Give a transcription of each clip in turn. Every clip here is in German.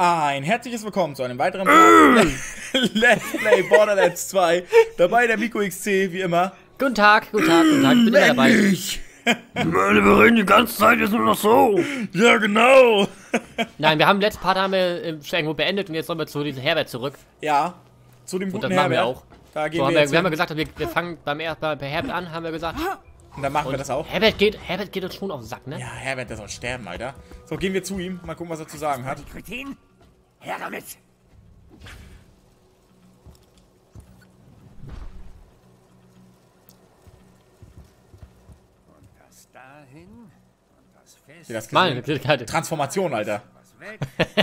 Ein herzliches Willkommen zu einem weiteren Let's Play Borderlands 2. Dabei der Miko XC, wie immer. Guten Tag, guten Tag, guten Tag, ich bin immer dabei. Wir reden die ganze Zeit jetzt nur noch so. Ja, genau. Nein, wir haben letztes Part haben wir irgendwo beendet und jetzt sollen wir zu diesem Herbert zurück. Ja, zu dem Und guten das machen Herbert. wir auch. Da gehen So, wir wir jetzt haben ja hin. gesagt, wir fangen bei Herbert an, haben wir gesagt. Und dann machen wir Und das auch. Herbert geht uns schon auf den Sack, ne? Ja, Herbert, der soll sterben, Alter. So, gehen wir zu ihm. Mal gucken, was er zu sagen hat. Kretin, her damit. Und das dahin und das fest. Wie das Mann, gesehen? Transformation, Alter. Was weg.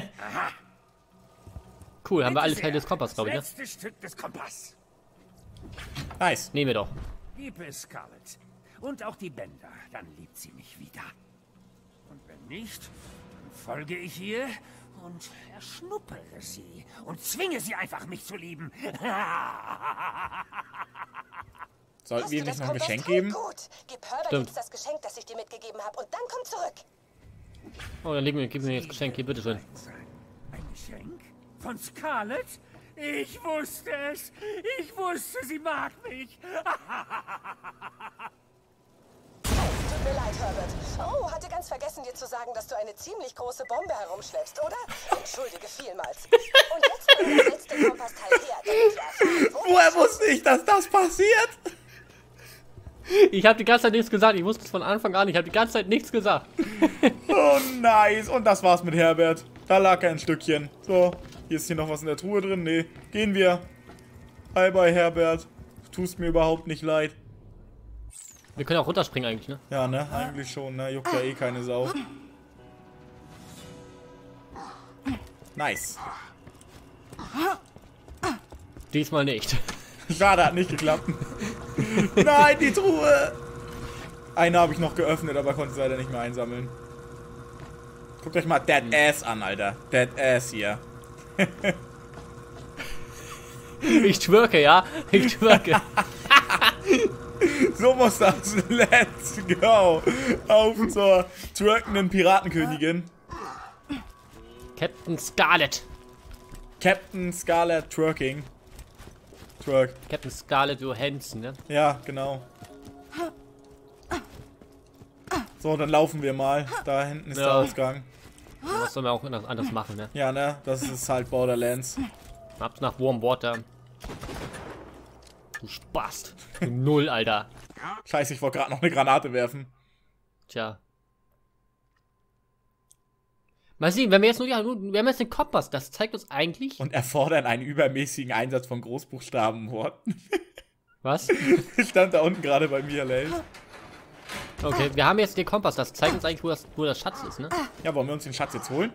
cool, haben wir alle Bitte Teile sehr. des Kompass, glaube ich, ne? Das letzte Stück des Kompass. Nice. Nehmen wir doch. Liebe Scarlett. Und auch die Bänder. Dann liebt sie mich wieder. Und wenn nicht, dann folge ich ihr und erschnuppere sie und zwinge sie einfach, mich zu lieben. Sollten wir ihm Hast nicht du noch ein das Geschenk Kompass? geben? Gut. Gib Herbert Stimmt. jetzt das Geschenk, das ich dir mitgegeben habe, und dann komm zurück. Oh, dann gib mir jetzt Geschenk hier, bitteschön. Ein Geschenk? Von Scarlett? Ich wusste es! Ich wusste, sie mag mich! Tut mir leid, Herbert. Oh, hatte ganz vergessen, dir zu sagen, dass du eine ziemlich große Bombe herumschleppst, oder? Entschuldige vielmals. Und jetzt bring das letzte Kompassteil her, damit wir erfahren, wo Woher wusste ich, dass das passiert? Ich habe die ganze Zeit nichts gesagt, ich wusste es von Anfang an, ich habe die ganze Zeit nichts gesagt. Oh, nice. Und das war's mit Herbert. Da lag ein Stückchen. So, hier ist hier noch was in der Truhe drin. Nee, gehen wir. Bye, bye, Herbert. Du tust mir überhaupt nicht leid. Wir können auch runterspringen eigentlich, ne? Ja, ne? Eigentlich schon, ne? Juckt ja eh keine Sau. Nice. Diesmal nicht. Schade, hat nicht geklappt. Nein, die Truhe! Eine habe ich noch geöffnet, aber konnte es leider nicht mehr einsammeln. Guckt euch mal Dead Ass an, Alter. Dead Ass hier. Ich twerke, ja? Ich twerke. So muss das. Let's go. Auf zur twerkenden Piratenkönigin. Captain Scarlet. Captain Scarlet Twerking. Twerk. Captain Scarlet Johansson, ne? Ja, genau. So, dann laufen wir mal. Da hinten ist der Ja. Ausgang. Was sollen wir auch anders machen, ne? Ja, ne? Das ist halt Borderlands. Ab nach Warm Water. Du Spast. Du Null, Alter. Scheiße, ich wollte gerade noch eine Granate werfen. Tja. Mal sehen, wenn wir jetzt nur, ja, wir haben jetzt den Kompass, das zeigt uns eigentlich. Und erfordern einen übermäßigen Einsatz von Großbuchstabenworten. Was? Stand da unten gerade bei mir, Lace. Okay, wir haben jetzt den Kompass, das zeigt uns eigentlich, wo das Schatz ist, ne? Ja, wollen wir uns den Schatz jetzt holen?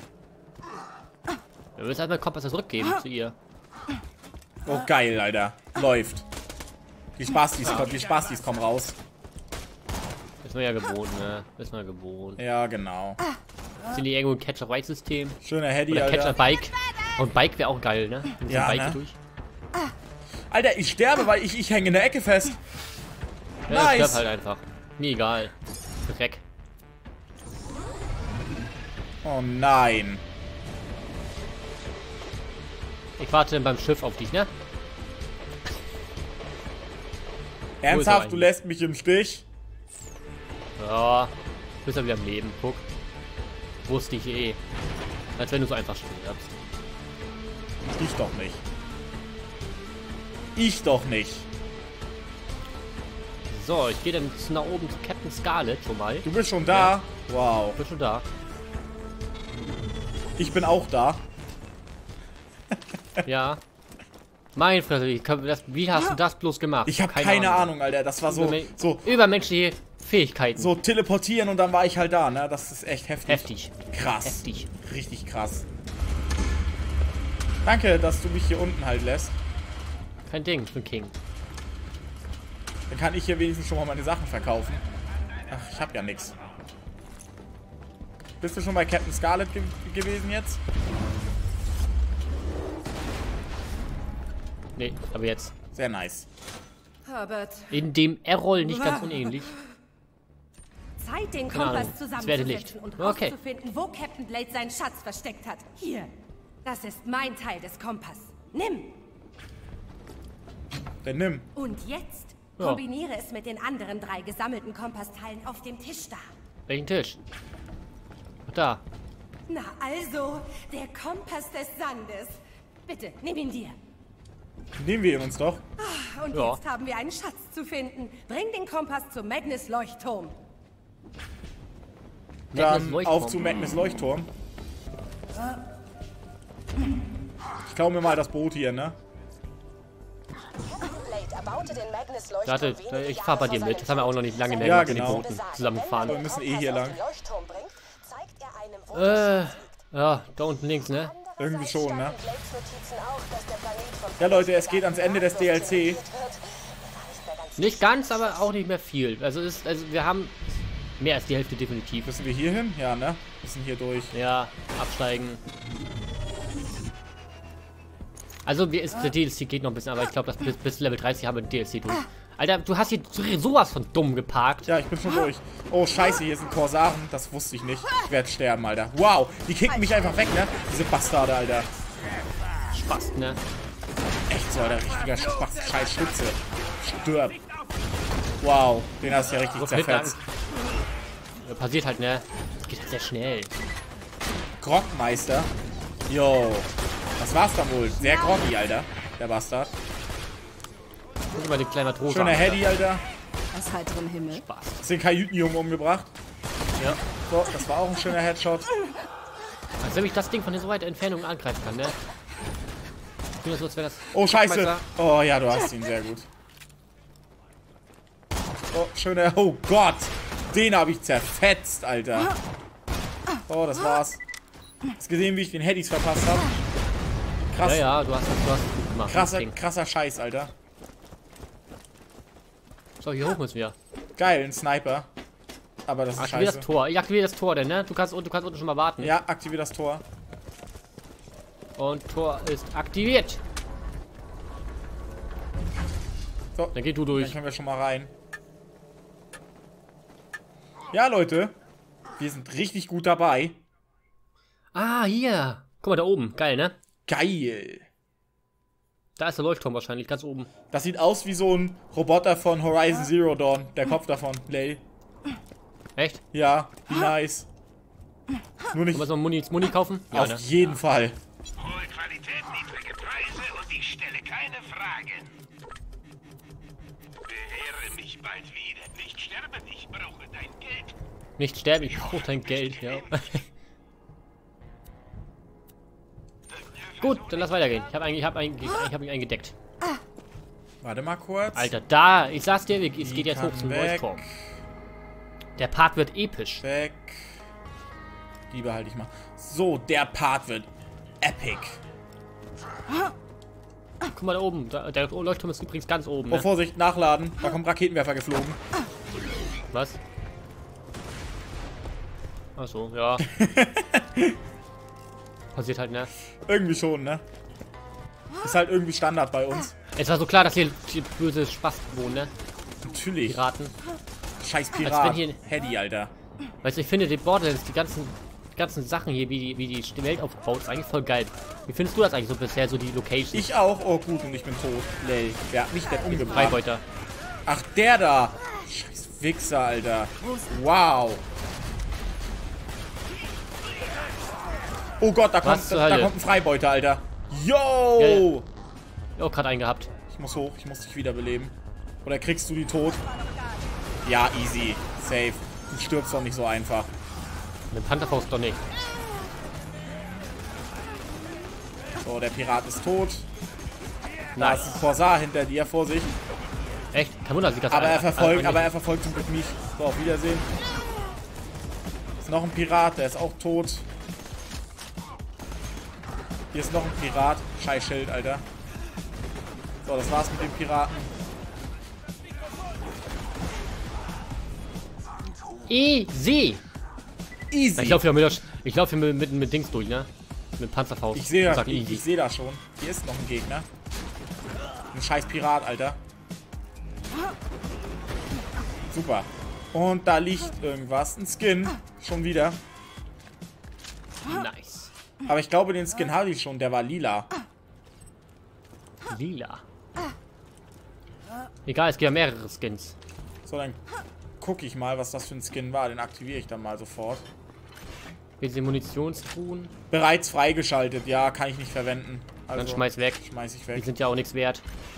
Wir müssen erstmal den Kompass zurückgeben zu ihr. Oh, geil, Alter. Läuft. Die Spastis kommen raus. Ist man ja gewohnt, ne? Ist man gewohnt. Ja, genau. Sind die irgendwo ein Catch-a-Ride-System? Schöner Heady, Oder Alter. Catch-a-Bike? Und Bike wäre auch geil, ne? Mit so Ja, einem Bike ne? durch. Alter, ich sterbe, weil ich hänge in der Ecke fest. Ja, Nice. das stirbt halt einfach. Mir egal. Dreck. Oh nein. Ich warte beim Schiff auf dich, ne? Ernsthaft, du eigentlich? lässt mich im Stich? Ja. Bist ja wieder am Leben, guck. Wusste ich eh. Als wenn du so einfach stirbst. Ich doch nicht. Ich doch nicht. So, ich gehe dann nach oben zu Captain Scarlet schon mal. Du bist schon da? Wow. Bist schon da? Ich bin auch da. Ja. Mein Fresse, wie hast du das bloß gemacht? Ich habe keine Ahnung, Alter. Das war so Übermenschliche Fähigkeiten. so teleportieren und dann war ich halt da, ne? Das ist echt heftig. Heftig. Krass. Heftig. Richtig krass. Danke, dass du mich hier unten halt lässt. Kein Ding, ich bin King. Dann kann ich hier wenigstens schon mal meine Sachen verkaufen. Ach, ich hab ja nix. Bist du schon bei Captain Scarlet gewesen jetzt? Nee, aber jetzt. Sehr nice. Herbert, In dem Errol nicht ganz unähnlich. Zeit, den Keine Kompass Ahnung. Es werde Licht. zusammenzusetzen und Okay. rauszufinden, wo Captain Blade seinen Schatz versteckt hat. Hier, das ist mein Teil des Kompass. Nimm! Dann nimm. Und jetzt Ja. kombiniere es mit den anderen 3 gesammelten Kompassteilen auf dem Tisch da. Welchen Tisch? Ach, da. Na also, der Kompass des Sandes. Bitte, nimm ihn dir. Nehmen wir ihn uns doch. Und Ja. jetzt haben wir einen Schatz zu finden. Bring den Kompass zum Magnus-Leuchtturm. Dann Magnus auf zu Magnus Leuchtturm. Ich klaue mir mal das Boot hier, ne? Blade erbaute den Magnus-Leuchtturm Warte, wenige ich Jahre fahr bei vor dir mit. Das haben wir auch noch nicht lange mehr Ja, gemacht mit genau. den Booten zusammengefahren. Wir müssen eh hier lang. Ja, da unten links, ne? Irgendwie schon, ne? Ja, Leute, es geht ans Ende des DLC. Nicht ganz, aber auch nicht mehr viel. Also wir haben mehr als die Hälfte definitiv. Müssen wir hier hin? Ja, ne? Müssen hier durch. Ja, absteigen. Also der DLC geht noch ein bisschen, aber ich glaube, bis Level 30 haben wir den DLC durch. Alter, du hast hier sowas von dumm geparkt. Ja, ich bin schon durch. Oh, scheiße, hier sind Korsaren. Das wusste ich nicht. Ich werde sterben, Alter. Wow, die kicken mich einfach weg, ne? Diese Bastarde, Alter. Spaß, ne? Echt so, Alter. Richtiger Spaß. Scheiß Schütze. Stirb. Wow, den hast du ja richtig So zerfetzt. Ja, passiert halt, ne? Geht halt sehr schnell. Grogmeister. Yo. Das war's dann wohl. Sehr groggy, Alter. Der Bastard. Guck mal, den kleinen Matrosen. Schöner Heady, Alter. Aus heiterem Himmel. Spaß. Hast den Kajütenjungen umgebracht. Ja. So, das war auch ein schöner Headshot. Als wenn ich das Ding von so weiter Entfernung angreifen kann, ne? Ich finde das so, als wäre das... Oh, scheiße. Meister. Oh, ja, du hast ihn. Sehr gut. Oh, schöner... Oh Gott. Den habe ich zerfetzt, Alter. Oh, das war's. Hast gesehen, wie ich den Headys verpasst habe? Krass. Ja, ja, du hast es gut gemacht. das Ding. Krasser Scheiß, Alter. So, hier hoch müssen wir. Geil, ein Sniper. Aber das ist Aktivier scheiße. das Tor. Ich aktiviere das Tor, denn, ne? Du kannst unten schon mal warten. Ja, aktivier das Tor. Und Tor ist aktiviert. So, Dann geh du dann durch. können wir schon mal rein. Ja, Leute. Wir sind richtig gut dabei. Ah, hier. Guck mal, da oben. Geil, ne? Geil. Da ist der Leuchtturm wahrscheinlich, ganz oben. Das sieht aus wie so ein Roboter von Horizon Zero Dawn. Der Kopf davon. Lay. Echt? Ja, wie nice. Nur nicht Wollen wir so Muni kaufen? Ja, auf ne? jeden Fall. Hohe Qualität, niedrige Preise und ich stelle keine Fragen. Beehre mich bald wieder. Nicht sterben, ich brauche dein Geld. Nicht sterben, ich brauche dein Geld, ja. Gut, dann lass weitergehen. Ich hab ihn eingedeckt. Warte mal kurz. Alter, da, ich sag's dir, es geht jetzt hoch kann zum weg. Leuchtturm. Der Part wird episch. Weg. Die behalte ich mal. So, der Part wird epic. Guck mal da oben, der Leuchtturm ist übrigens ganz oben, Oh, ne? Vorsicht, nachladen. Da kommt Raketenwerfer geflogen. Was? Achso, ja. Passiert halt, ne? Irgendwie schon, ne? Ist halt irgendwie Standard bei uns. Es war so klar, dass hier böse Spasten wohnen, ne? Natürlich. Piraten. Scheiß Als wenn Pirat. hier- Heady, Alter. Weißt du, ich finde die Borderlands, die ganzen Sachen hier, wie die Welt aufgebaut ist, eigentlich voll geil. Wie findest du das eigentlich so bisher, so die Locations? Ich auch. Oh, gut, und ich bin tot. Lel. Wer hat mich denn umgebracht? Freibeuter. Ach, der da. Scheiß Wichser, Alter. Wow. Oh Gott, da kommt zur Hölle? ein Freibeuter, Alter. Yo! Ja, auch gerade einen gehabt. Ich muss hoch, ich muss dich wiederbeleben. Oder kriegst du die tot? Ja, easy. Safe. Du stirbst doch nicht so einfach. Mit Pantherfaust doch nicht. So, der Pirat ist tot. Da ist ein Korsar hinter dir, Vorsicht. Echt? Kein Wunder, dass ich das Aber er einfach verfolgt zum Glück mich. So, auf Wiedersehen. Ist noch ein Pirat, der ist auch tot. Hier ist noch ein Pirat. Scheiß Schild, Alter. So, das war's mit dem Piraten. Easy! Easy. Ich laufe hier mit Dings durch, ne? Mit Panzerfaust. Ich sehe Und das, sag ich sehe das schon. Hier ist noch ein Gegner. Ein scheiß Pirat, Alter. Super. Und da liegt irgendwas. Ein Skin. Schon wieder. Nice. Aber ich glaube, den Skin hatte ich schon. Der war lila. Lila. Egal, es gibt ja mehrere Skins. So, dann gucke ich mal, was das für ein Skin war. Den aktiviere ich dann mal sofort. Diese Munitionstruhen. Bereits freigeschaltet. Ja, kann ich nicht verwenden. Also, Dann schmeiß weg. Schmeiß ich Die weg. sind ja auch nichts wert.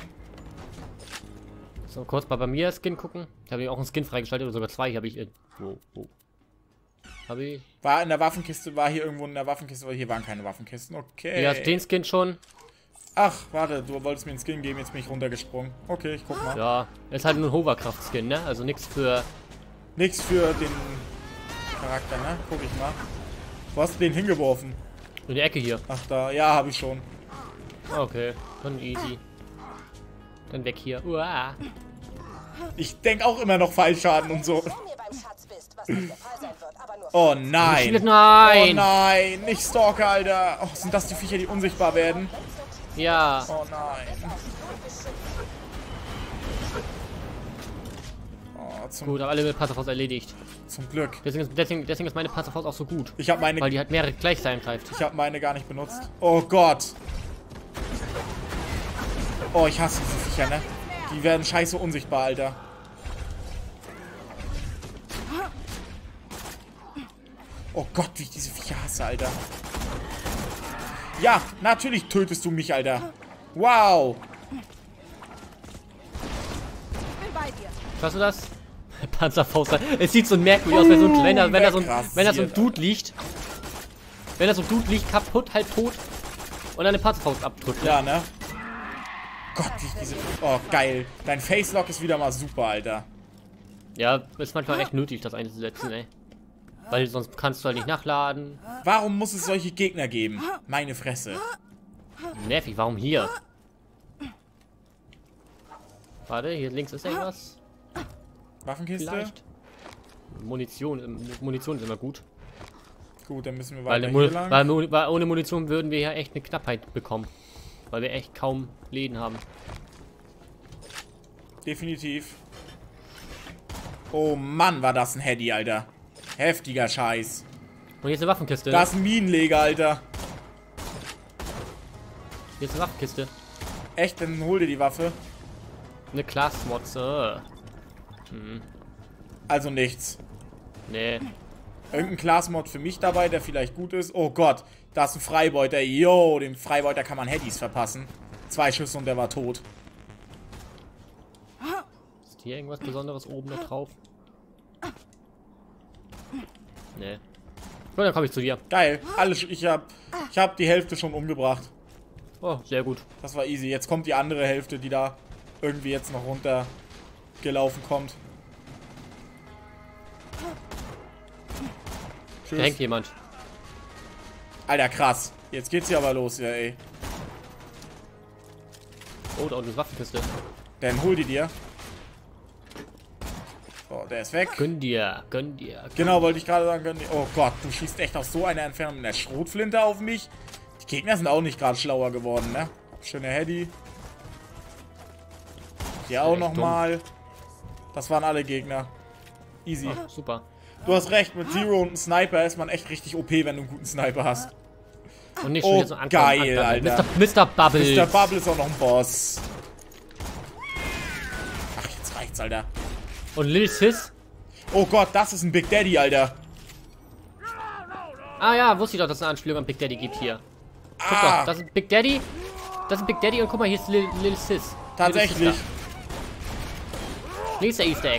So, kurz mal bei mir Skin gucken. Ich habe auch einen Skin freigeschaltet, oder sogar zwei habe ich. Wo? Habe ich? War in der Waffenkiste, war hier irgendwo in der Waffenkiste, aber hier waren keine Waffenkisten. Okay. Ja, den Skin schon. Ach, warte, du wolltest mir einen Skin geben, jetzt bin ich runtergesprungen. Okay, ich guck mal. Ja, ist halt nur ein Hoverkraft-Skin, ne? Also nichts für. Nichts für den Charakter, ne? Guck ich mal. Wo hast du den hingeworfen? In die Ecke hier. Ach, da. Ja, habe ich schon. Okay, dann easy. Dann weg hier. Uah. Ich denke auch immer noch Fallschaden und so. Wenn du mir beim Schatz bist, was nicht der Fall sein wird, aber nur Oh nein. Oh Nein! nein, nicht Stalker, Alter. Oh, sind das die Viecher, die unsichtbar werden? Ja. Oh nein. Oh, Gut, aber alle mit Panzerfaust erledigt. zum Glück. Deswegen ist meine Panzerfaust auch so gut. Ich habe Weil meine, die halt mehrere gleichzeitig angreift. ich habe meine gar nicht benutzt. Oh Gott. Oh, ich hasse diese Viecher, ne? Die werden scheiße unsichtbar, Alter. Oh Gott, wie ich diese Viecher hasse, Alter. Ja, natürlich tötest du mich, Alter. Wow. Hörst du das? Panzerfaust. Es sieht so merkwürdig aus, wenn da so ein Dude liegt. Wenn da so ein Dude liegt, kaputt, halb tot. Und dann eine Panzerfaust abdrückt. Ja, ne? Gott, wie ich diese... Oh, geil. Dein Facelock ist wieder mal super, Alter. Ja, ist manchmal echt nötig, das einzusetzen, ey. Weil sonst kannst du halt nicht nachladen. Warum muss es solche Gegner geben? Meine Fresse. Nervig, warum hier? Warte, hier links ist irgendwas. Waffenkiste? Vielleicht. Munition ist immer gut. Gut, dann müssen wir Weil, weiter hier lang. weil ohne Munition würden wir ja echt eine Knappheit bekommen. Weil wir echt kaum Läden haben. Definitiv. Oh Mann, war das ein Heady, Alter. Heftiger Scheiß. Und hier ist eine Waffenkiste. Da ist ein Minenleger, Alter. Hier ist eine Waffenkiste. Echt, dann hol dir die Waffe. Eine Class-Motze. Also nichts. Nee. Irgendein Class-Mod für mich dabei, der vielleicht gut ist. Oh Gott, da ist ein Freibeuter. Yo, dem Freibeuter kann man Headies verpassen. 2 Schüsse und der war tot. Ist hier irgendwas Besonderes oben da drauf? Nee. Gut, dann komme ich zu dir. Geil. Ich hab die Hälfte schon umgebracht. Oh, sehr gut. Das war easy. Jetzt kommt die andere Hälfte, die da irgendwie jetzt noch runtergelaufen kommt. Da hängt jemand. Alter, krass. Jetzt geht's hier aber los, ja, ey. Oh, da unten ist Waffenkiste. Dann hol die dir. So, der ist weg. Gönn dir, gönn dir. Genau, wollte ich gerade sagen. Oh Gott, du schießt echt aus so einer Entfernung mit einer Schrotflinte auf mich. Die Gegner sind auch nicht gerade schlauer geworden, ne? Schöner Heady. Hier auch echt nochmal. Das waren alle Gegner. Easy. Oh, super. Du hast recht, mit Zero und einem Sniper ist man echt richtig OP, wenn du einen guten Sniper hast. Und nicht Oh, schon jetzt so geil, Alter. Mr. Bubble. Mr. Bubble ist auch noch ein Boss. Ach, jetzt reicht's, Alter. Und Lil Sis. Oh Gott, das ist ein Big Daddy, Alter. Ah ja, wusste ich doch, dass es eine Anspielung an Big Daddy gibt hier. Guck Ah, doch, das ist Big Daddy. Das ist Big Daddy und guck mal, hier ist Lil Sis. tatsächlich. Lil Sis da. Links der Easter Egg.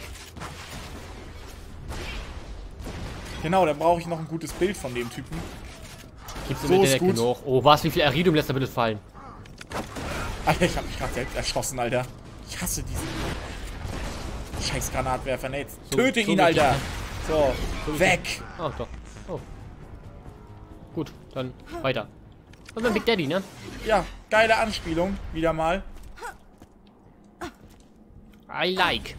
Genau, da brauche ich noch ein gutes Bild von dem Typen. Gibt's im So ist Internet gut. genug. Oh, was? Wie viel Iridium lässt er bitte fallen? Alter, ich hab mich gerade selbst erschossen, Alter. Ich hasse diesen scheiß Granatwerfer. Ne, jetzt So- töte so ihn, wie- Alter. So, weg. Oh, doch. Oh. Gut, dann weiter. Und dann Big Daddy, ne? Ja, geile Anspielung. Wieder mal. I like.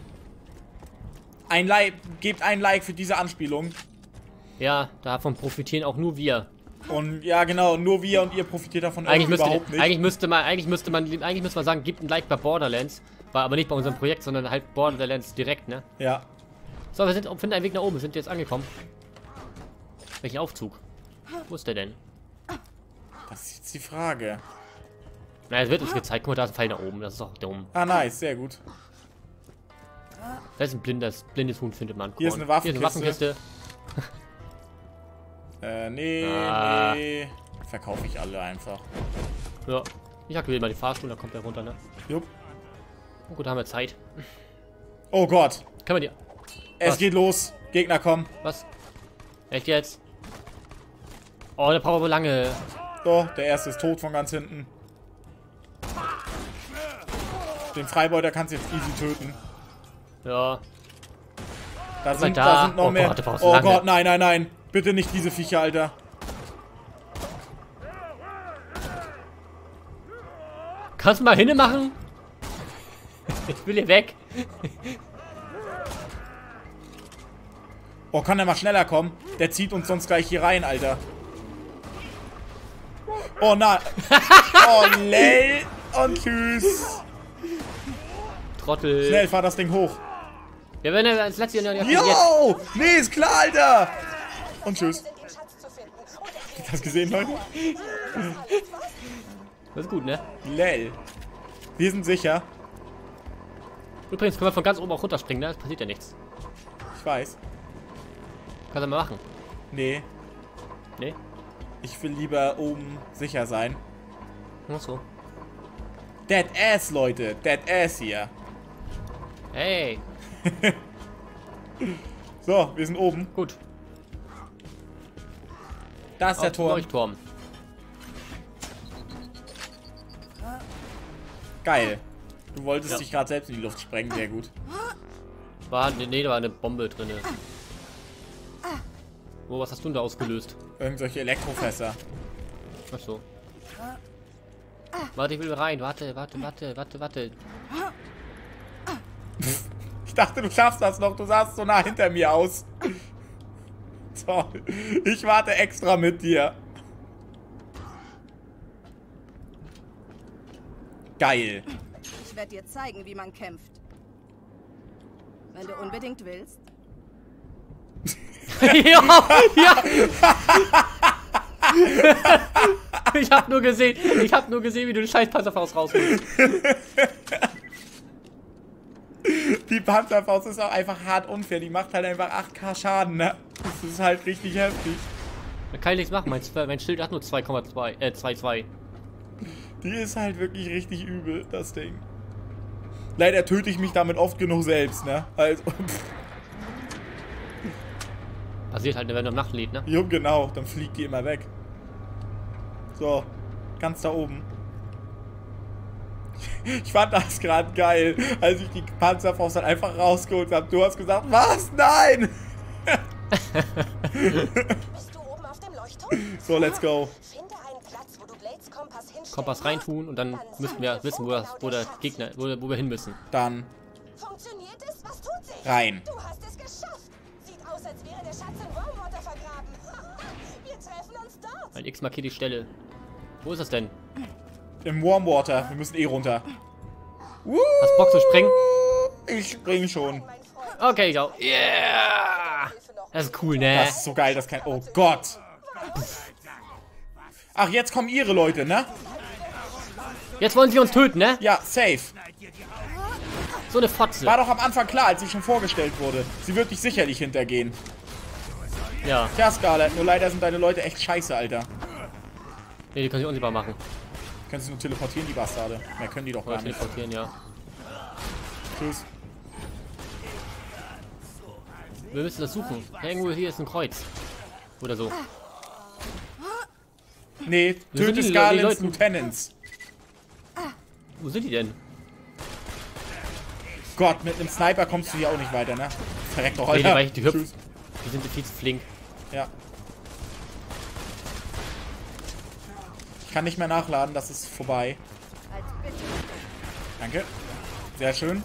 Gebt ein Like für diese Anspielung. Ja, davon profitieren auch nur wir. Und ja, genau, nur wir und ihr profitiert davon überhaupt nicht. Eigentlich müsste man sagen, gebt ein Like bei Borderlands. War aber nicht bei unserem Projekt, sondern halt Borderlands direkt, ne? Ja. So, wir finden einen Weg nach oben. Wir sind jetzt angekommen. Welchen Aufzug? Wo ist der denn? Das ist jetzt die Frage. Na, es wird uns gezeigt. Guck mal, da ist ein Pfeil nach oben. Das ist auch dumm. Ah, nice. Sehr gut. Da ist ein blindes Huhn, findet man. Hier ist eine Waffenkiste. Nee. Verkaufe ich alle einfach. Ja. Ich aktiviere mal die Fahrstuhl, dann kommt er runter, ne? Jupp. Oh, gut, da haben wir Zeit. Oh Gott. Können wir die... Es geht los. Gegner kommen. Was? Echt jetzt? Oh, der braucht aber lange. So, der erste ist tot von ganz hinten. Den Freibeuter kannst du jetzt easy töten. Ja. Da sind noch mehr. Gott, oh Gott, nein, nein, nein. Bitte nicht diese Viecher, Alter. Kannst du mal hinne machen? Ich will hier weg. Oh, kann der mal schneller kommen? Der zieht uns sonst gleich hier rein, Alter. Oh nein. Oh, lell. Und tschüss. Trottel. Schnell, fahr das Ding hoch. Ja, wenn er als letztes Jahr noch Yo! Nee, ist klar, Alter. Und tschüss. Hast du das gesehen, Leute? Das ist gut, ne? Lell. Wir sind sicher. Übrigens können wir von ganz oben auch runterspringen, ne? Es passiert ja nichts. Ich weiß. Kannst du mal machen. Nee. Nee? Ich will lieber oben sicher sein. Ach so. Dead Ass, Leute. Dead Ass hier. Hey. So, wir sind oben. Gut. Da ist der Auf Turm. Leuchtturm. Geil. Du wolltest dich gerade selbst in die Luft sprengen. Sehr gut. Nee, da war eine Bombe drin. Oh, was hast du denn da ausgelöst? Irgendwelche Elektrofässer. Ach so. Warte, ich will rein. Warte. Ich dachte, du schaffst das noch. Du sahst so nah hinter mir aus. Toll. Ich warte extra mit dir. Geil. Ich werde dir zeigen, wie man kämpft. Wenn du unbedingt willst. Ja. Ich hab nur gesehen, wie du den scheiß Panzerfaust rausholst. Die Panzerfaust ist auch einfach hart unfair. Die macht halt einfach 8k Schaden, ne? Das ist halt richtig heftig. Da kann ich nichts machen. Mein Schild hat nur 2,2. Die ist halt wirklich richtig übel, das Ding. Leider töte ich mich damit oft genug selbst, ne? Also, Passiert halt, wenn du Nacht lädt, ne? jo, genau. Dann fliegt die immer weg. So. Ganz da oben. Ich fand das gerade geil, als ich die Panzerfaust dann einfach rausgeholt habe. Du hast gesagt, was? Nein! Bist du oben auf dem Leuchtturm? So, let's go. Finde einen Platz, wo du Blades Kompass hinstellen Kompass reintun und dann müssten wir wissen, wo der Gegner, wo wir hin müssen. Dann Funktioniert es? Was tut sie? rein. Du hast es geschafft. Sieht aus, als wäre der Schatz in Wormwater vergraben. Wir treffen uns dort. Ein X markiert die Stelle. Wo ist das denn? Im Warmwater. Wir müssen eh runter. Hast du Bock zu springen? Ich spring schon. Mein Freund, Okay, ich auch. Yeah! Das ist cool, ne? Das ist so geil, das kann... Oh Gott. Ach, jetzt kommen ihre Leute, ne? Jetzt wollen sie uns töten, ne? Ja, safe. So eine Fotze. War doch am Anfang klar, als sie schon vorgestellt wurde. Sie wird dich sicherlich hintergehen. Ja. Tja, Scarlett, nur leider sind deine Leute echt scheiße, Alter. Nee, die können sich unsichtbar machen. Können sie nur teleportieren, die Bastarde. Mehr können die doch Oder gar nicht. teleportieren, ja. Tschüss. Wir müssen das suchen. Irgendwo hier ist ein Kreuz. Oder so. Nee, Wir sind töte die Scarlets Leute- Lieutenants. Wo sind die denn? Gott, mit einem Sniper kommst du hier auch nicht weiter, ne? Verreckt doch, Nee, Alter. die hüpfen. Tschüss. Die sind viel zu flink. Ja. Ich kann nicht mehr nachladen, das ist vorbei. als Bitte. Danke. Sehr schön.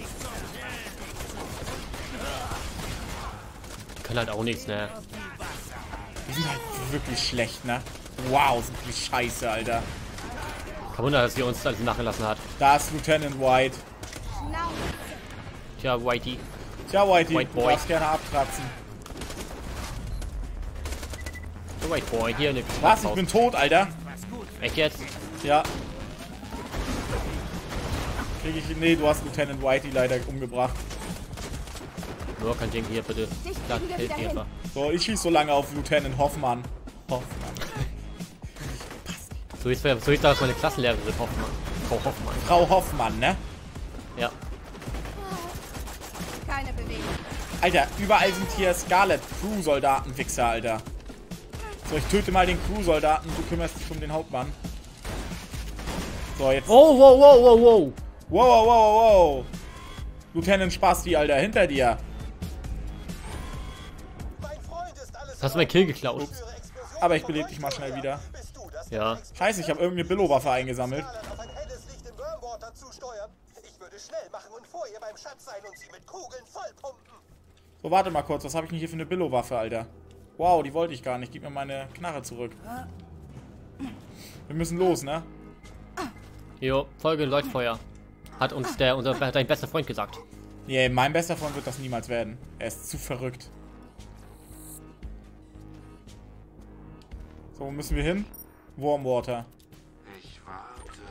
Die können halt auch nichts, ne? Die sind halt wirklich schlecht, ne? Wow, sind die scheiße, Alter. Kein Wunder, dass sie uns alles nachgelassen hat. Da ist Lieutenant White. Tja, Whitey. Tja, Whitey, White du Boy. darfst gerne abkratzen. So, White Boy, hier eine Was? Ich bin tot, Alter. Echt jetzt? Ja. Krieg ich... Nee, du hast Lieutenant Whitey leider umgebracht. Nur kein Ding hier, bitte. Sag, hilf mir einfach. So, ich schieß so lange auf Lieutenant Hoffmann. Hoffmann. So ist damals meine Klassenlehrerin Hoffmann. Frau Hoffmann. Frau Hoffmann, ne? Ja. Keine Bewegung. Alter, überall sind hier Scarlet Crew-Soldaten-Wichser, Alter. So, ich töte mal den Crew-Soldaten, du kümmerst dich um den Hauptmann. So, jetzt... Oh, wow, wow, wow, wow. Wow, wow, wow, wow. Lieutenant Spasti, Alter, hinter dir. Hast du meinen Kill geklaut? Ups. Aber ich belebe dich mal schnell wieder. Ja. Scheiße, ich habe irgendeine Billo-Waffe eingesammelt. So, warte mal kurz. Was habe ich denn hier für eine Billo-Waffe, Alter? Wow, die wollte ich gar nicht. Gib mir meine Knarre zurück. Wir müssen los, ne? Jo, Folge Leuchtfeuer. Hat uns dein bester Freund gesagt. Nee, mein bester Freund wird das niemals werden. Er ist zu verrückt. So, wo müssen wir hin? Warmwater. Ich warte.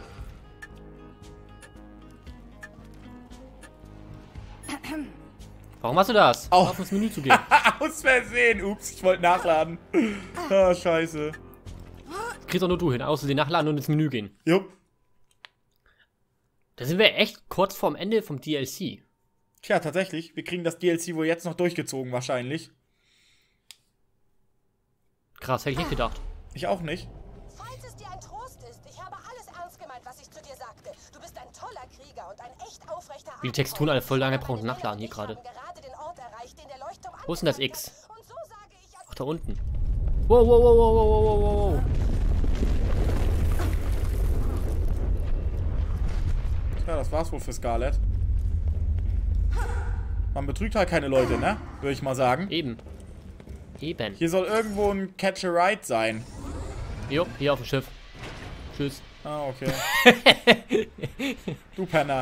Warum hast du das? Au. Auf ins Menü zu gehen. Aus Versehen. Ups, ich wollte nachladen. Ah, scheiße. Kriegst auch nur du hin. Außer den nachladen und ins Menü gehen. Jupp. Da sind wir echt kurz vorm Ende vom DLC. Tja, tatsächlich. Wir kriegen das DLC wohl jetzt noch durchgezogen, wahrscheinlich. Krass, hätte ich nicht gedacht. Ich auch nicht. Falls es dir ein Trost ist, ich habe alles ernst gemeint, was ich zu dir sagte. Du bist ein toller Krieger und ein echt aufrechter Wie die Texturen alle voll lange brauchen zum Nachladen hier gerade. Wo ist denn das X? Ach, da unten. Wow, wow, wow, wow, wow, wow, wow, wow. Ja, das war's wohl für Scarlet. Man betrügt halt keine Leute, ne? Würde ich mal sagen. Eben. Eben. Hier soll irgendwo ein Catch-a-Ride sein. Jo, hier auf dem Schiff. Tschüss. Ah, okay. Du Penner.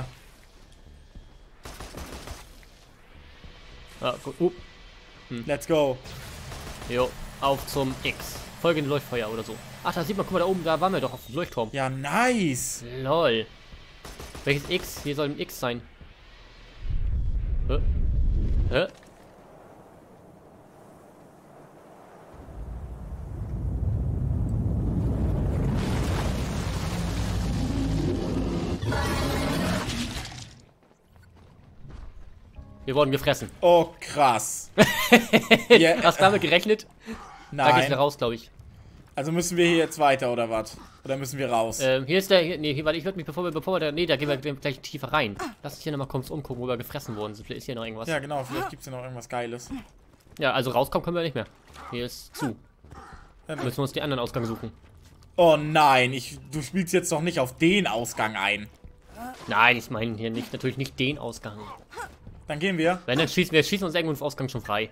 Ah, gut. Let's go. Jo, auf zum X. Folgende Leuchtfeuer oder so. Ach, da sieht man, guck mal, da oben, da waren wir doch auf dem Leuchtturm. Ja, nice. Lol. Welches X? Hier soll ein X sein. Hä? Hä? Wir wurden gefressen. Oh, krass. Yeah. Hast du damit gerechnet? Da geht's wieder Nein. raus, glaube ich. Also müssen wir hier jetzt weiter, oder was? Oder müssen wir raus? Hier ist der, nee, weil ich würde mich, bevor wir, nee, da gehen wir gleich tiefer rein. Lass uns hier nochmal kurz umgucken, wo wir gefressen wurden. Vielleicht ist hier noch irgendwas. Ja, genau. Vielleicht gibt's hier noch irgendwas Geiles. Ja, also rauskommen können wir nicht mehr. Hier ist zu. Ja, Müssen wir uns den anderen Ausgang suchen. Oh nein, du spielst jetzt doch nicht auf den Ausgang ein. Nein, ich meine hier nicht, natürlich nicht den Ausgang. Dann gehen wir. Wenn, dann schießen wir uns irgendwo im Ausgang schon frei.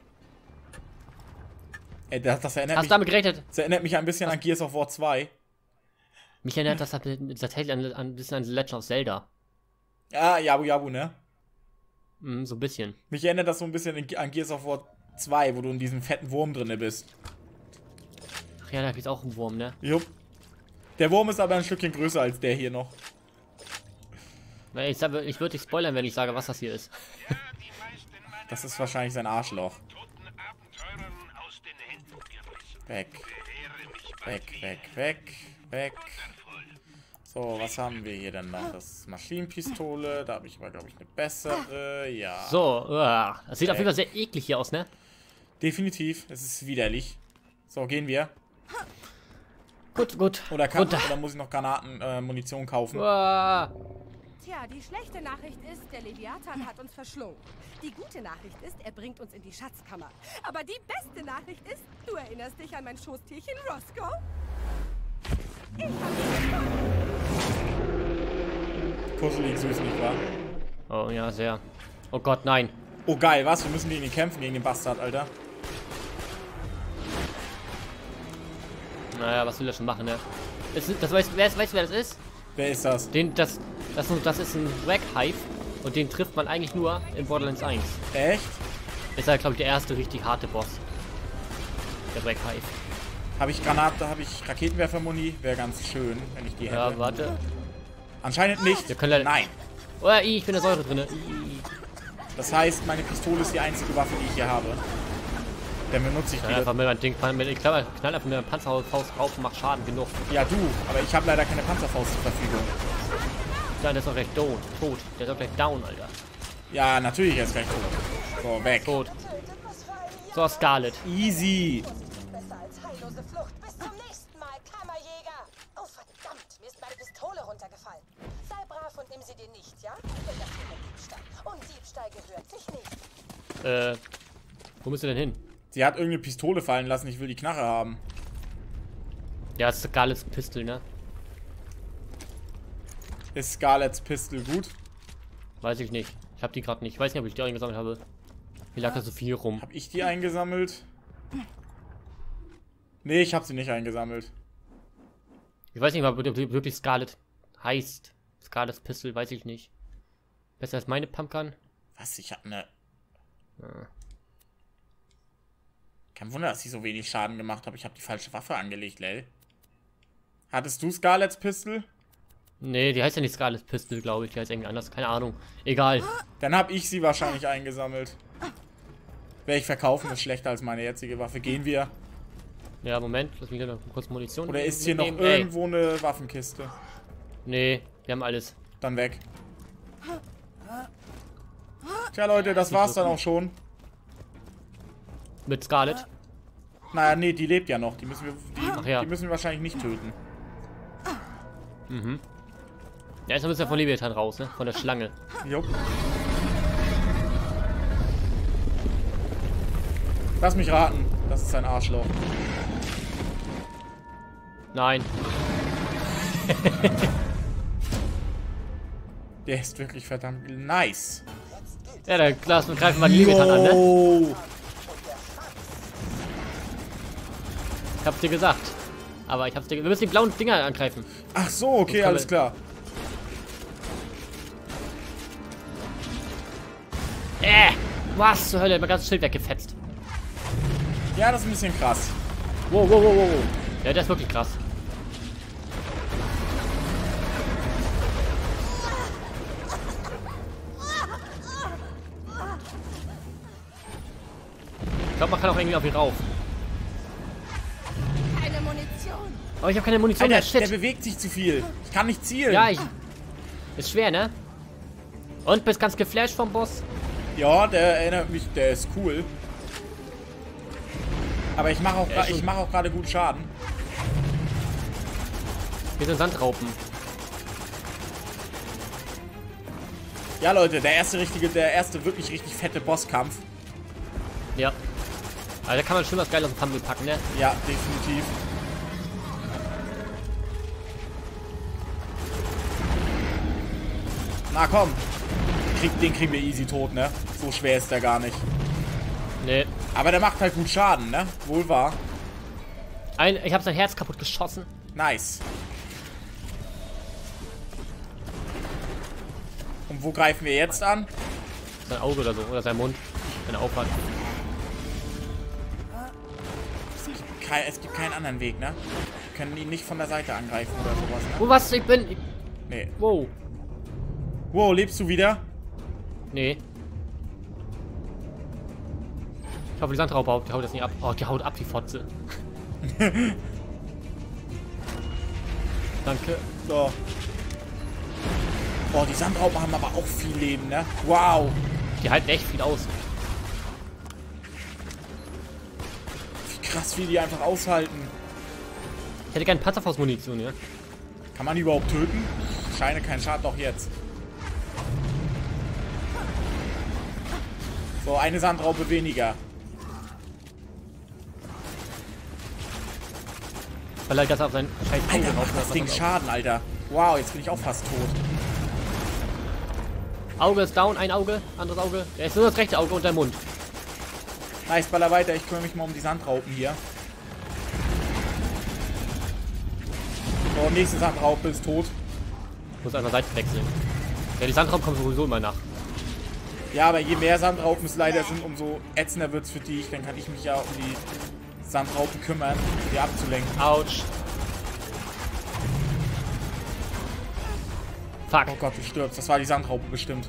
Ey, das erinnert Hast du damit gerechnet? Das erinnert mich ein bisschen an Gears of War 2. Mich erinnert das tatsächlich an ein bisschen an The Legend of Zelda. Ja, Jabu, ne? So ein bisschen. Mich erinnert das so ein bisschen an Gears of War 2, wo du in diesem fetten Wurm drinne bist. Ach ja, da gibt's auch einen Wurm, ne? Jupp. Der Wurm ist aber ein Stückchen größer als der hier noch. Ich würde dich spoilern, wenn ich sage, was das hier ist. Ja, die meisten meiner Das ist wahrscheinlich sein Arschloch. toten Abenteurern aus den Händen gerissen. Weg. Bewähre mich bei Weg, dir. weg, weg, weg. So, was haben wir hier denn noch? Das ist Maschinenpistole. Da habe ich aber, glaube ich, eine bessere. Ja. So, das sieht auf jeden Fall sehr eklig hier aus, ne? Definitiv. Es ist widerlich. So, gehen wir. Gut. Oder Runter. muss ich noch Granaten, Munition kaufen? Tja, die schlechte Nachricht ist, der Leviathan hat uns verschlungen. Die gute Nachricht ist, er bringt uns in die Schatzkammer. Aber die beste Nachricht ist, du erinnerst dich an mein Schoßtierchen Roscoe? Ich hab ihn gefunden. Kuschelig süß, nicht wahr? Oh ja, sehr. Oh Gott, nein. Oh geil, was? Wir müssen gegen ihn kämpfen, gegen den Bastard, Alter. Naja, was will er schon machen, ne? Weißt du, wer das ist? Wer ist das? Das ist ein Waghive. Und den trifft man eigentlich nur in Borderlands 1. Echt? Ist halt, glaube ich, der erste richtig harte Boss. Der Black Hive. Habe ich Raketenwerfermuni? Wäre ganz schön, wenn ich die hätte. Ja, warte. Anscheinend nicht. Wir können leider... Nein. Oh, ich bin in der Säure drin. Das heißt, meine Pistole ist die einzige Waffe, die ich hier habe. Dann benutze ich die. Einfach mit meinem Ding, ich knall einfach mit meiner Panzerfaust drauf und mach Schaden genug. Ja, du. Aber ich habe leider keine Panzerfaust zur Verfügung. Ja, der ist auch gleich tot. Der ist auch gleich down, Alter. Ja, natürlich, er ist gleich tot. So, weg. Tot. So, Scarlet. Easy. Besser als heillose Flucht. Bis zum nächsten Mal, Kammerjäger. Oh, verdammt, mir ist meine Pistole runtergefallen. Sei brav und nimm sie dir nicht, ja? Denn das wäre Diebstahl. Und Diebstahl gehört sich nicht. Wo müsst ihr denn hin? Sie hat irgendeine Pistole fallen lassen, ich will die Knarre haben. Ja, das ist Scarlets Pistol, ne? Ist Scarlets Pistol gut? Weiß ich nicht. Ich hab die gerade nicht. Ich weiß nicht, ob ich die eingesammelt habe. Hier lag da so viel rum. Hab ich die eingesammelt? Nee, ich habe sie nicht eingesammelt. Ich weiß nicht mal, ob die wirklich Scarlet heißt. Scarlets Pistol, weiß ich nicht. Besser als meine Pumpgun. Was? Ich hab ne... Kein Wunder, dass ich so wenig Schaden gemacht habe. Ich habe die falsche Waffe angelegt, Lel. Hattest du Scarlets Pistol? Nee, die heißt ja nicht Scarlets Pistol, glaube ich. Die heißt irgendwie anders. Keine Ahnung. Egal. Dann habe ich sie wahrscheinlich eingesammelt. Werde ich verkaufen, ist schlechter als meine jetzige Waffe. Gehen wir. Ja, Moment. Lass mich noch kurz Munition. Oder ist hier noch mitnehmen. irgendwo eine Waffenkiste? Nee, wir haben alles. Dann weg. Tja, Leute, das war's dann auch schon. Mit Scarlet? Naja, nee, die lebt ja noch. Die müssen wir, Ach ja. die müssen wir wahrscheinlich nicht töten. Mhm. Ja, jetzt müssen wir von Leviathan raus, ne? Von der Schlange. Jupp. Lass mich raten. Das ist ein Arschloch. Nein. Der ist wirklich verdammt nice. Ja, dann greifen wir die Leviathan an, ne? Ich hab's dir gesagt. Aber ich hab's dir... Wir müssen die blauen Dinger angreifen. Ach so, okay, alles klar. Was zur Hölle? Mein ganzes Schild weggefetzt. Ja, das ist ein bisschen krass. Wow, wow, wow, wow. Ja, der ist wirklich krass. Ich glaube, man kann auch irgendwie auf ihn rauf. Keine Munition. Aber ich habe keine Munition mehr. Alter, Shit. der bewegt sich zu viel. Ich kann nicht zielen. Ja, ist schwer, ne? Und bist ganz geflasht vom Boss? Ja, der erinnert mich, der ist cool. Aber ich mache auch, auch gerade gut Schaden. Wir sind Sandraupen. Ja, Leute, der erste wirklich richtig fette Bosskampf. Ja. Also da kann man schon was Geiles auf den Thumbnail packen, ne? Ja, definitiv. Na komm. Den kriegen wir easy tot, ne? So schwer ist der gar nicht. Nee. Aber der macht halt gut Schaden, ne? Wohl wahr. Ich habe sein Herz kaputt geschossen. Nice. Und wo greifen wir jetzt an? Sein Auge oder so. Oder sein Mund. Wenn er aufhat. Es gibt keinen anderen Weg, ne? Wir können ihn nicht von der Seite angreifen oder sowas, ne? Oh, was? Ich bin... Nee. Wow. Wow, lebst du wieder? Nee. Ich hoffe, die Sandraupe die haut das nicht ab. Oh, die haut ab, die Fotze. Danke. So. Boah, die Sandraupen haben aber auch viel Leben, ne? Wow. Die halten echt viel aus. Wie krass, wie die einfach aushalten. Ich hätte gerne Panzerfaustmunition, ja? Kann man die überhaupt töten? Scheine kein Schaden, doch jetzt. So, eine Sandraupe weniger. Weil er ganz auf seinen scheiß Alter, Auge macht das Ding Schaden, Alter. Wow, jetzt bin ich auch fast tot. Auge ist down, ein Auge, anderes Auge. Er ist nur das rechte Auge und der Mund. Nice, baller weiter. Ich kümmere mich mal um die Sandraupen hier. So, nächste Sandraupe ist tot. Muss einfach Seite wechseln. Ja, die Sandraupen kommen sowieso immer nach. Ja, aber je mehr Sandraupen es leider sind, umso ätzender wird es für dich. Dann kann ich mich ja um die Sandraupen kümmern, die abzulenken. Autsch. Fuck. Oh Gott, du stirbst. Das war die Sandraupe bestimmt.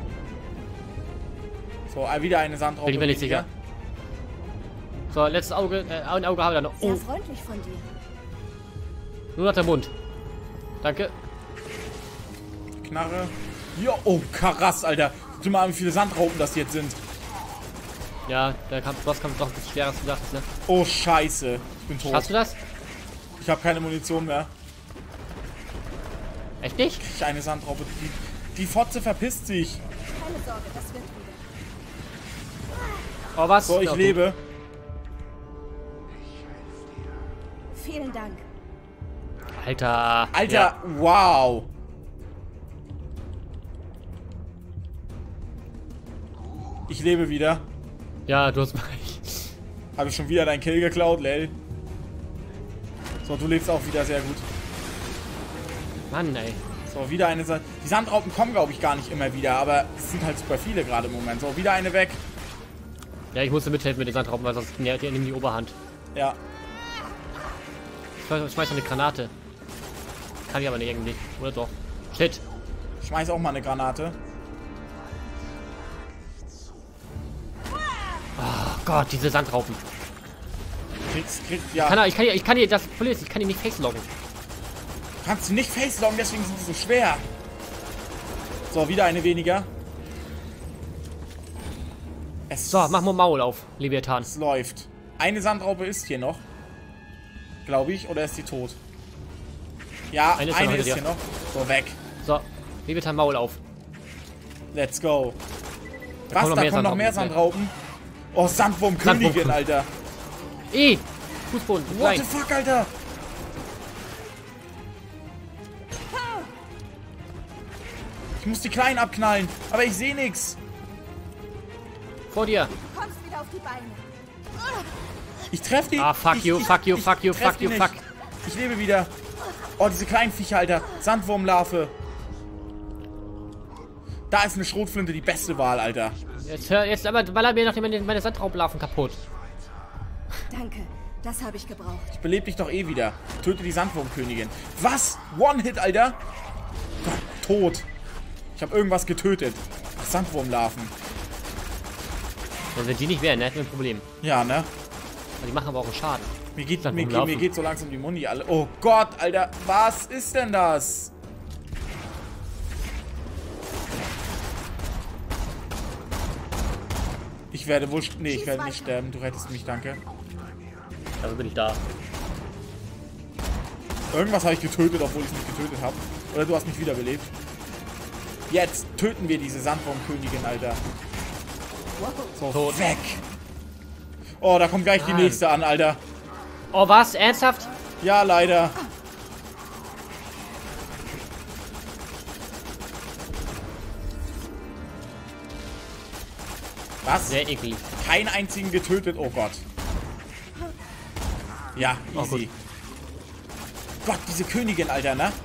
So, wieder eine Sandraupe. Bin ich mir nicht sicher. So, letztes Auge. Ein Auge habe ich da noch. Sehr Oh, freundlich von dir. nur noch der Mund. Danke. Knarre. Ja, oh, krass, Alter. Guck dir mal an, wie viele Sandraupen das jetzt sind. Ja, der Bosskampf ist doch ein bisschen schwerer, als du dachtest, ne? Oh, scheiße. Ich bin tot. Hast du das? Ich habe keine Munition mehr. Echt nicht? Ich eine Sandraupe. Die Fotze verpisst sich. Keine Sorge, das wird wieder. Oh, was? So, ich Ja, lebe. Vielen Dank. Alter. Alter, Ja. wow. Ich lebe wieder. Ja, du hast mal. Habe ich schon wieder deinen Kill geklaut, Lel. So, du lebst auch wieder sehr gut. Mann, ey. So, wieder eine... Die Sandraupen kommen, glaube ich, gar nicht immer wieder, aber es sind halt super viele gerade im Moment. So, wieder eine weg. Ja, ich musste mithelfen mit den Sandraupen, weil sonst nehmen die Oberhand. Ja. Ich schmeiß noch eine Granate. Kann ich aber nicht irgendwie. Oder doch? Shit. Schmeiß auch mal eine Granate. Oh Gott, diese Sandraupen. Ja. Ich kann hier das Problem ist, ich kann die nicht faceloggen. Kannst du nicht faceloggen, deswegen sind sie so schwer. So, wieder eine weniger. So, mach mal Maul auf, Leviathan. Es läuft. Eine Sandraupe ist hier noch. Glaube ich. Oder ist die tot? Ja, Eine eine ist ist noch hier noch. So, weg. So, Leviathan Maul auf. Let's go. Da Was? kommen Da kommen noch mehr Sandraupen? Oh, Sandwurmkönigin, Sandwurm. Alter. Fußboden, What klein. the fuck, Alter? Ich muss die Kleinen abknallen, aber ich sehe nix. Vor dir. Du kommst wieder auf die Beine. Ich treffe die. Ah, fuck you, fuck you, fuck you, treff fuck die you, nicht. fuck. Ich lebe wieder. Oh, diese kleinen Viecher, Alter. Sandwurmlarve. Da ist eine Schrotflinte die beste Wahl, Alter. Jetzt aber baller mir noch meine Sandraublarven kaputt. Danke, das habe ich gebraucht. Ich belebe dich doch eh wieder. Töte die Sandwurmkönigin. Was? One-Hit, Alter? Gott, tot. Ich habe irgendwas getötet. Sandwurmlarven. Und wenn die nicht wären, dann hätten wir ein Problem. Ja, ne? Die machen aber auch einen Schaden. Mir geht Sandwurmlarven. so langsam die Muni alle. Oh Gott, Alter. Was ist denn das? Ich werde wohl... Nee, ich werde nicht sterben. Du rettest mich, danke. Also bin ich da. Irgendwas habe ich getötet, obwohl ich es nicht getötet habe. Oder du hast mich wiederbelebt. Jetzt töten wir diese Sandwurmkönigin, Alter. So, Tot. weg. Oh, da kommt gleich die Mann. nächste an, Alter. Oh, was? Ernsthaft? Ja, leider. Was? Sehr eklig. Keinen einzigen getötet. Oh Gott. Ja, Oh, easy. gut. Gott, diese Königin, Alter, ne?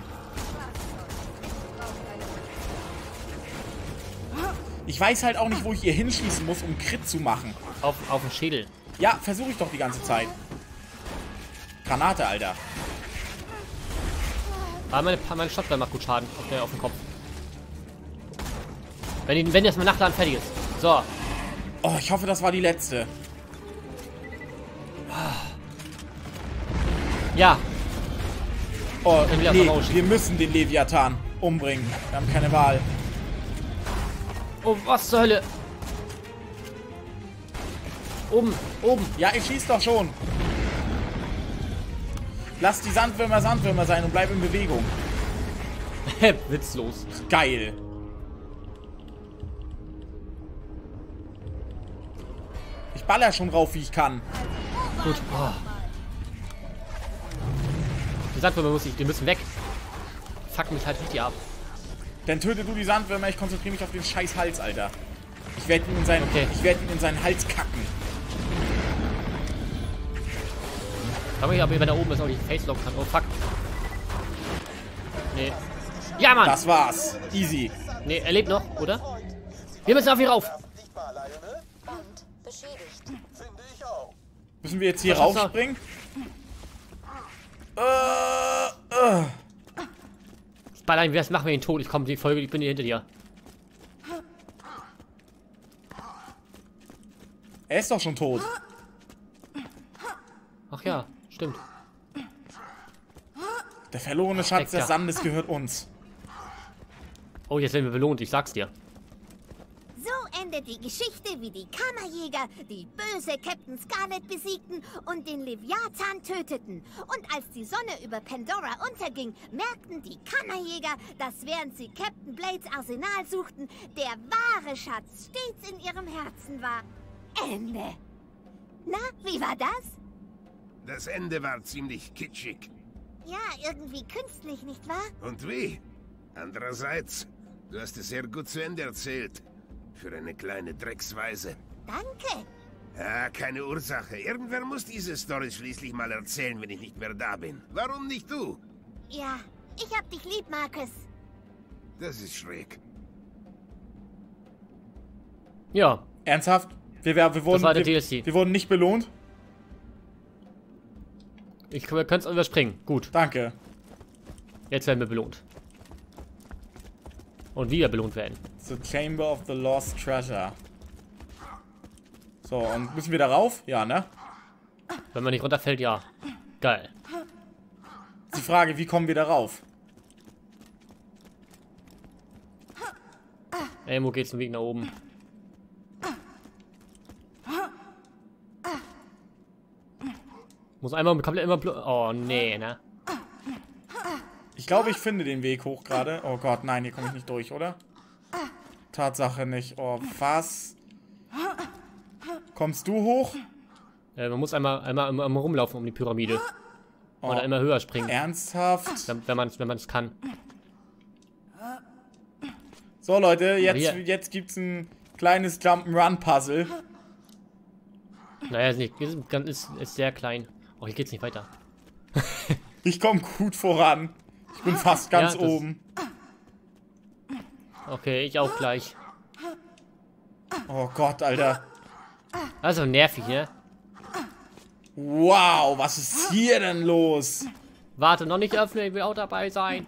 Ich weiß halt auch nicht, wo ich ihr hinschießen muss, um Crit zu machen. Auf den Schädel. Ja, versuche ich doch die ganze Zeit. Granate, Alter. Aber meine Shotgun macht gut Schaden auf den Kopf. Wenn das mal Nachladen fertig ist. So. Oh, ich hoffe, das war die letzte. Ja. Oh, Dann wieder nee, rausschieben. wir müssen den Leviathan umbringen. Wir haben keine Wahl. Oh, was zur Hölle? Oben, oben. Ja, ich schieß doch schon. Lass die Sandwürmer Sandwürmer sein und bleib in Bewegung. Witzlos. Geil. Ich baller schon rauf, wie ich kann. Gut. Oh. Die Sandwürmer die müssen weg. Fuck mich halt richtig ab. Dann töte du die Sandwürmer, ich konzentriere mich auf den scheiß Hals, Alter. Ich werde ihn, ihn in seinen Hals kacken. Frag mich, ob ihr, wenn er oben ist, auch nicht Facelog kann. Oh, fuck. Nee. Ja, Mann! Das war's. Easy. Nee, er lebt noch, oder? Wir müssen auf ihn rauf. Und beschädigt. Finde ich auch. Müssen wir jetzt hier Was hast du? raufspringen? Ballein, das machen wir ihn tot. Ich komme die Folge, ich bin hier hinter dir. Er ist doch schon tot. Ach ja, stimmt. Der verlorene Schatz Steckt des ja. Sandes gehört uns. Oh, jetzt werden wir belohnt, ich sag's dir. So endet die Geschichte, wie die Kammerjäger die böse Captain Scarlet besiegten und den Leviathan töteten. Und als die Sonne über Pandora unterging, merkten die Kammerjäger, dass während sie Captain Blades Arsenal suchten, der wahre Schatz stets in ihrem Herzen war. Ende. Na, wie war das? Das Ende war ziemlich kitschig. Ja, irgendwie künstlich, nicht wahr? Und wie? Andererseits, du hast es sehr gut zu Ende erzählt. Für eine kleine Drecksweise. Danke. Ja, keine Ursache. Irgendwer muss diese Story schließlich mal erzählen, wenn ich nicht mehr da bin. Warum nicht du? Ja, ich hab dich lieb, Marcus. Das ist schräg. Ja, Ernsthaft? Wir wurden, war der DLC. wir wurden nicht belohnt? wir können es überspringen. Gut, Danke. jetzt werden wir belohnt. Und wie wir belohnt werden. The Chamber of the Lost Treasure. So, und müssen wir da rauf? Ja, ne? Wenn man nicht runterfällt, ja. Geil. Ist die Frage, wie kommen wir da rauf? Irgendwo geht's einen Weg nach oben. Muss einmal komplett immer... Oh, nee, ne? Ich glaube, ich finde den Weg hoch gerade. Oh Gott, nein, hier komme ich nicht durch, oder? Tatsache nicht. Oh, was? Kommst du hoch? Man muss einmal rumlaufen um die Pyramide. Oder immer höher springen, Ernsthaft? wenn man es kann. So, Leute, hier- jetzt gibt's ein kleines Jump'n'Run-Puzzle. Naja, ist sehr klein. Oh, hier geht's nicht weiter. Ich komme gut voran. Ich bin fast ganz Ja, das- oben. Okay, ich auch gleich. Oh Gott, Alter. Also nervig, ne? Wow, was ist hier denn los? Warte, noch nicht öffnen, ich will auch dabei sein.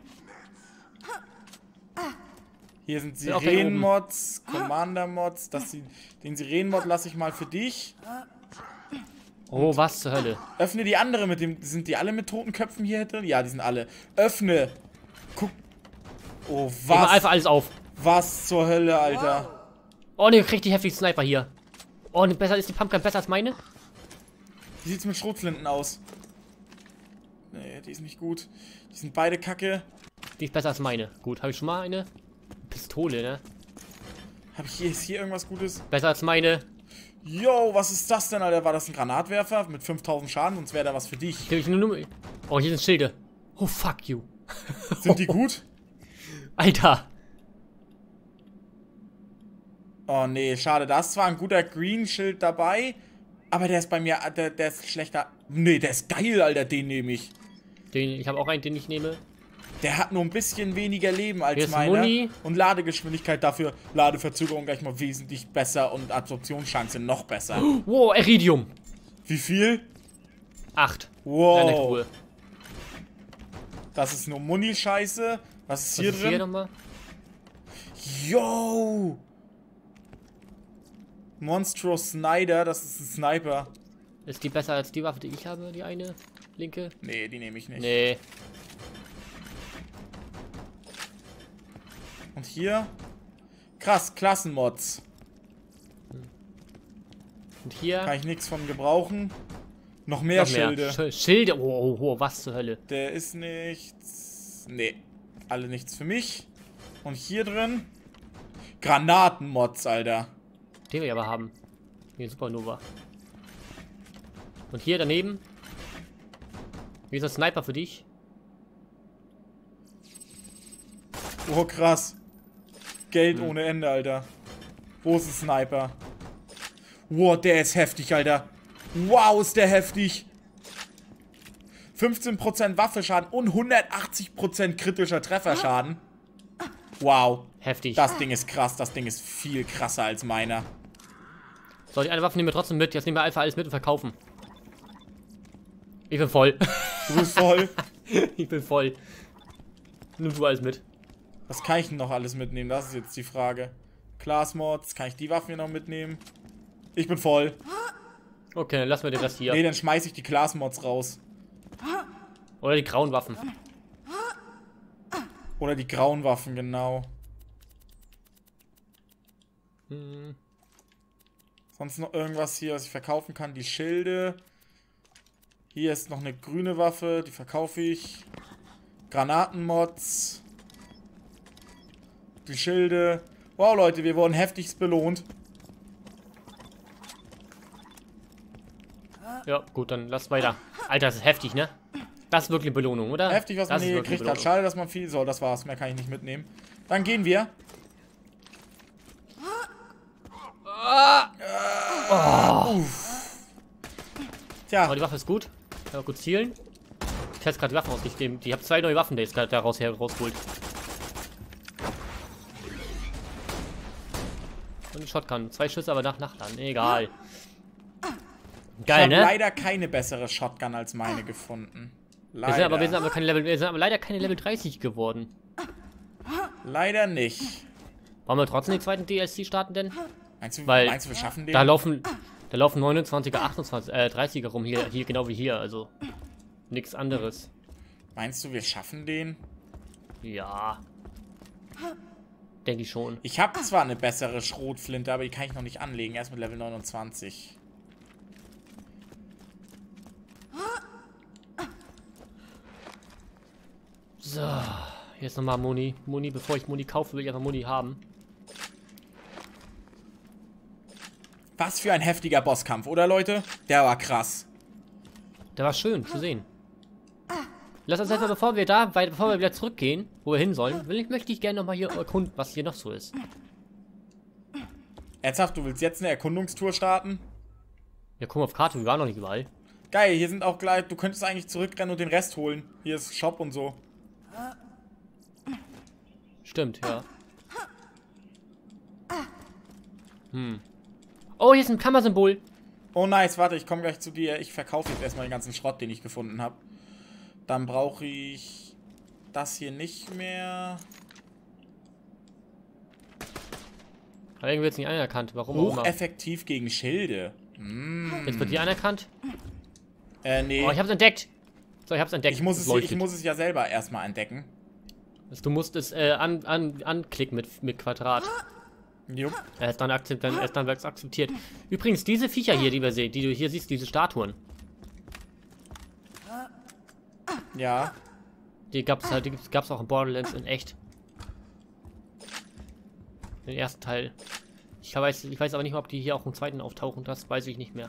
Hier sind Bin auch gleich Sirenen-Mods, Commander-Mods. Den Sirenen-Mod lasse ich mal für dich. Oh, was zur Hölle. Öffne die andere mit dem... Sind die alle mit toten Köpfen hier drin? Ja, die sind alle. Öffne. Guck. Oh, Ich mach einfach was? alles auf. Was zur Hölle, Alter? Oh, ne, kriegt die heftige Sniper hier. Oh, ne, besser ist die Pumpgun besser als meine? Wie sieht's mit Schrotflinten aus? Nee, die ist nicht gut. Die sind beide kacke. Die ist besser als meine. Gut, habe ich schon mal eine Pistole, ne? Ist hier irgendwas Gutes? Besser als meine. Yo, was ist das denn, Alter? War das ein Granatwerfer mit 5000 Schaden? Sonst wäre da was für dich. Oh, hier sind Schilde. Oh, fuck you. Sind die gut? Alter. Oh nee, schade. Da ist zwar ein guter Green-Schild dabei, aber der ist bei mir, der ist schlechter. Nee, der ist geil, Alter, den nehme ich. Ich habe auch einen, den ich nehme. Der hat nur ein bisschen weniger Leben Hier als ist meiner. Muni. Und Ladegeschwindigkeit dafür, Ladeverzögerung gleich mal wesentlich besser und Absorptionschance noch besser. Wow, Iridium. Wie viel? 8. Wow. Das ist nur Muni-Scheiße. Was ist Was hier ist drin? hier nochmal? Yo! Monstrous Snyder, das ist ein Sniper. Ist die besser als die Waffe, die ich habe, die eine? Linke? Nee, die nehme ich nicht. Nee. Und hier? Krass, Klassenmods. Und hier? Kann ich nichts von gebrauchen. Noch mehr Noch mehr. Schilde. Schilde? Oh, was zur Hölle? Der ist nichts. Nee, alle nichts für mich. Und hier drin? Granatenmods, Alter. Den will ich aber haben. Hier, Supernova. Und hier daneben? Wie ist das Sniper für dich? Oh, krass. Geld ohne Ende, Alter. Wo ist ein Sniper? Wow, der ist heftig, Alter. Wow, ist der heftig. 15% Waffenschaden und 180% kritischer Trefferschaden. Wow. Heftig. Das Ding ist krass. Das Ding ist viel krasser als meiner. So, die eine Waffe nehmen wir trotzdem mit. Jetzt nehmen wir einfach alles mit und verkaufen. Ich bin voll. Du bist voll. Ich bin voll. Nimm du alles mit. Was kann ich denn noch alles mitnehmen? Das ist jetzt die Frage. Class-Mods. Kann ich die Waffen hier noch mitnehmen? Ich bin voll. Okay, dann lassen wir den Rest hier. Nee, dann schmeiß ich die Class-Mods raus. Oder die grauen Waffen. Oder die grauen Waffen, genau. Sonst noch irgendwas hier, was ich verkaufen kann? Die Schilde. Hier ist noch eine grüne Waffe, die verkaufe ich. Granatenmods. Die Schilde. Wow, Leute, wir wurden heftigst belohnt. Ja, gut, dann lass weiter. Alter, das ist heftig, ne? Das ist wirklich eine Belohnung, oder? Heftig, was man Das ist hier wirklich gekriegt hat. Schade, dass man viel... So, das war's. Mehr kann ich nicht mitnehmen. Dann gehen wir. Tja. Aber die Waffe ist gut. Kann auch gut zielen. Ich teste gerade die Waffen aus. Ich habe 2 neue Waffen, die jetzt gerade daraus rausgeholt. Und eine Shotgun. 2 Schüsse, aber nachladen. Egal. Geil, Ich ne? habe leider keine bessere Shotgun als meine gefunden. Leider. Wir sind aber leider keine Level 30 geworden. Leider nicht. Wollen wir trotzdem den zweiten DLC starten denn? Meinst du, Weil wir schaffen den? Da laufen 29er, 28, 30er rum, hier genau wie hier, also nichts anderes. Meinst du, wir schaffen den? Ja. Denke ich schon. Ich habe zwar eine bessere Schrotflinte, aber die kann ich noch nicht anlegen. Erst mit Level 29. So, jetzt nochmal Muni. Bevor ich Muni kaufe, will ich einfach Muni haben. Was für ein heftiger Bosskampf, oder Leute? Der war krass. Der war schön zu sehen. Lass uns erstmal, bevor wir wieder zurückgehen, wo wir hin sollen, möchte ich gerne nochmal hier erkunden, was hier noch so ist. Ernsthaft, du willst jetzt eine Erkundungstour starten? Ja, guck mal auf Karte, wir waren noch nicht überall. Geil, hier sind auch gleich... Du könntest eigentlich zurückrennen und den Rest holen. Hier ist Shop und so. Stimmt, ja. Oh, hier ist ein Kammersymbol. Oh nice, warte, ich komme gleich zu dir. Ich verkaufe jetzt erstmal den ganzen Schrott, den ich gefunden habe. Dann brauche ich das hier nicht mehr. Aber irgendwie wird es nicht anerkannt. Warum auch immer. Hocheffektiv gegen Schilde. Jetzt wird die anerkannt? Nee. Oh, ich hab's entdeckt. So, ich hab's entdeckt. Ich muss es ja selber erstmal entdecken. Du musst es anklicken mit Quadrat. Jupp. Er ist dann akzeptiert. Übrigens, diese Viecher hier, die wir sehen, die du hier siehst, diese Statuen. Ja. Die gab's auch in Borderlands in echt. Den ersten Teil. Ich weiß aber nicht, ob die hier auch im zweiten auftauchen, das weiß ich nicht mehr.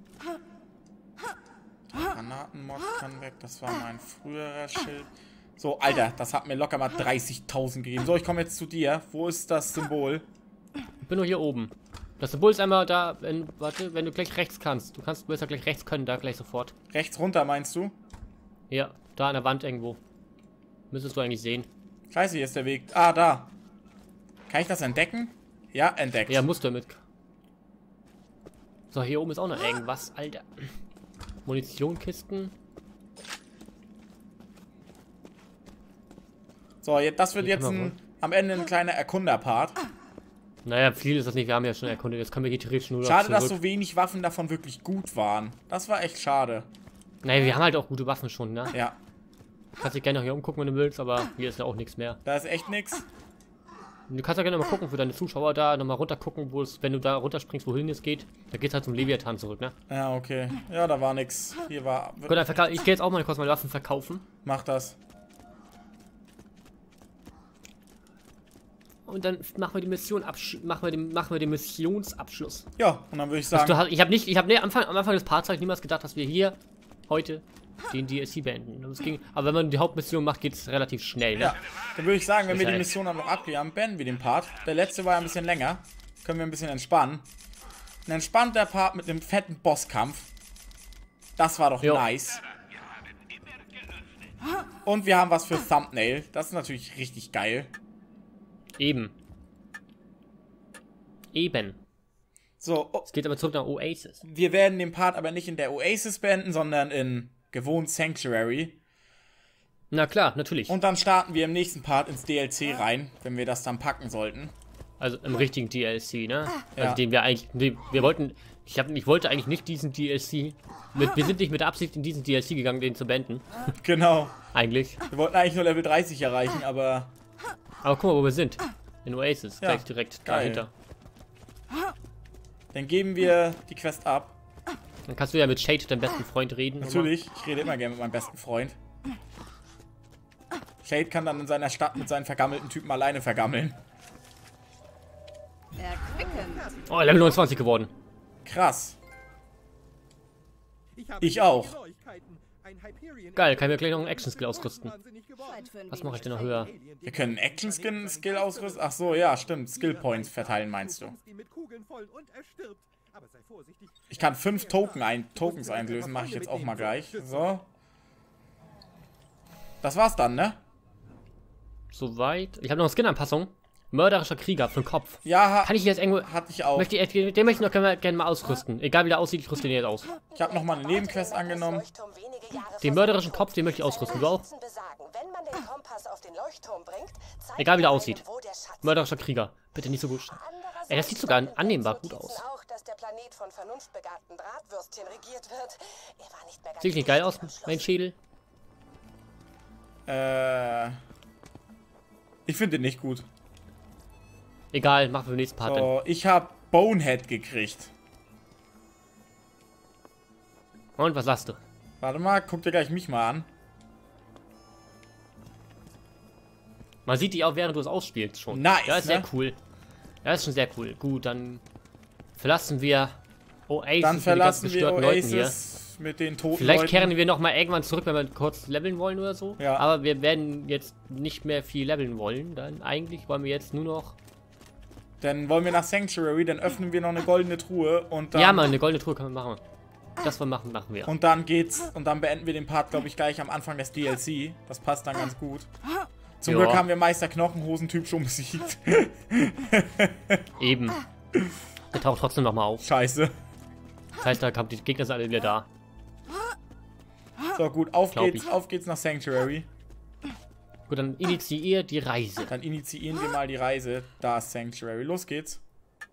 Granatenmod kann weg, das war mein früherer Schild. So, Alter, das hat mir locker mal 30.000 gegeben. So, ich komme jetzt zu dir. Wo ist das Symbol? Ich bin nur hier oben. Das Symbol ist einmal da, wenn du gleich rechts kannst. Du wirst ja gleich rechts können, da gleich sofort. Rechts runter, meinst du? Ja, da an der Wand irgendwo. Müsstest du eigentlich sehen. Scheiße, hier ist der Weg. Ah, da. Kann ich das entdecken? Ja, entdeckt. Ja, musst du damit. So, hier oben ist auch noch irgendwas, Alter. Munitionkisten. So, das wird jetzt am Ende ein kleiner Erkunder-Part. Naja, viel ist das nicht. Wir haben ja schon erkundet. Jetzt können wir hier theoretisch nur schade, dass so wenig Waffen davon wirklich gut waren. Das war echt schade. Naja, wir haben halt auch gute Waffen schon, ne? Ja. Kannst dich gerne noch hier umgucken, wenn du willst, aber hier ist ja auch nichts mehr. Da ist echt nichts. Du kannst ja gerne mal gucken für deine Zuschauer da, nochmal runter gucken, wenn du da runterspringst, wohin es geht. Da geht's halt zum Leviathan zurück, ne? Ja, okay. Ja, da war nichts. Hier war... Gut, dann ich gehe jetzt auch mal kurz meine Waffen verkaufen. Mach das. Und dann machen wir die Mission machen wir den Missionsabschluss. Ja, und dann würde ich sagen... am Anfang des Parts niemals gedacht, dass wir hier heute den DLC beenden. Aber wenn man die Hauptmission macht, geht es relativ schnell, ne? Ja, dann würde ich sagen, wenn wir die Mission dann noch abklären, beenden wir den Part. Der letzte war ja ein bisschen länger. Können wir ein bisschen entspannen. Ein entspannter Part mit einem fetten Bosskampf. Das war doch nice. Und wir haben was für Thumbnail. Das ist natürlich richtig geil. Eben. Eben. So, Es geht aber zurück nach Oasis. wir werden den Part aber nicht in der Oasis beenden, sondern in gewohnt Sanctuary. Na klar, natürlich. Und dann starten wir im nächsten Part ins DLC rein, wenn wir das dann packen sollten. Also im richtigen DLC, ne? Ja. Also den wir eigentlich... Wir wollten... Ich wollte eigentlich nicht diesen DLC... Wir sind nicht mit der Absicht in diesen DLC gegangen, den zu beenden. Genau. Eigentlich. Wir wollten eigentlich nur Level 30 erreichen, aber... Aber guck mal, wo wir sind. In Oasis. Ja, Gleich direkt geil. dahinter. Dann geben wir die Quest ab. Dann kannst du ja mit Shade, deinem besten Freund, reden. Natürlich, ich rede immer gerne mit meinem besten Freund. Shade kann dann in seiner Stadt mit seinen vergammelten Typen alleine vergammeln. Erquickend. Oh, Level 29 geworden. Krass. Ich auch. Geil, kann ich mir gleich noch einen Action-Skill ausrüsten. Zeit für ein Was wenig mache ich denn noch höher? Wir können Action-Skill ausrüsten. Ach so, ja, stimmt. Skill-Points verteilen, meinst du? Ich kann 5 Tokens einlösen, mache ich jetzt auch mal gleich. So. Das war's dann, ne? Soweit. Ich habe noch eine Skin-Anpassung. Mörderischer Krieger für den Kopf. Ja, Kann ich jetzt irgendwo... hatte ich auch. Den möchte ich noch gerne mal ausrüsten. Egal wie der aussieht, ich rüste den jetzt aus. Ich habe nochmal eine Nebenquest angenommen. Den mörderischen Kopf, den möchte ich ausrüsten. Du auch? Wenn man den Kompass auf den Leuchtturm bringt, zeigt Egal wie der er aussieht. einem, wo der Schatz Mörderischer Krieger. Bitte nicht so gut. Ey, das sieht sogar annehmbar gut aus. auch, dass der Planet von vernunftbegabten Drahtwürstchen regiert wird. Er war nicht mehr ganz Sieht nicht geil aus, mein Schädel? Ich finde den nicht gut. Egal, machen wir den nächsten Part. So, ich habe Bonehead gekriegt. Und was sagst du? Warte mal, guck dir gleich mich mal an. Man sieht dich auch, während du es ausspielst schon. Nice, Ja, ist ne? sehr cool. Ja, ist schon sehr cool. Gut, dann verlassen wir Oasis Dann mit den ganzen verlassen wir gestörten Leuten hier. Oasis mit den toten Vielleicht Leuten. kehren wir nochmal irgendwann zurück, wenn wir kurz leveln wollen oder so. Ja. Aber wir werden jetzt nicht mehr viel leveln wollen. Dann eigentlich wollen wir jetzt nur noch... Dann wollen wir nach Sanctuary, dann öffnen wir noch eine goldene Truhe und dann... Ja, mal eine goldene Truhe können wir machen. Das machen wir. Und dann geht's, und dann beenden wir den Part, glaube ich, gleich am Anfang des DLC. Das passt dann ganz gut. Zum Ja. Glück haben wir Meister Knochenhosen-Typ schon besiegt. Eben. Der taucht trotzdem nochmal auf. Scheiße. Das heißt, da kommen die Gegner sind alle wieder da. So, gut, auf geht's nach Sanctuary. Gut, dann initiier die Reise. Dann initiieren wir mal die Reise. Da ist Sanctuary. Los geht's.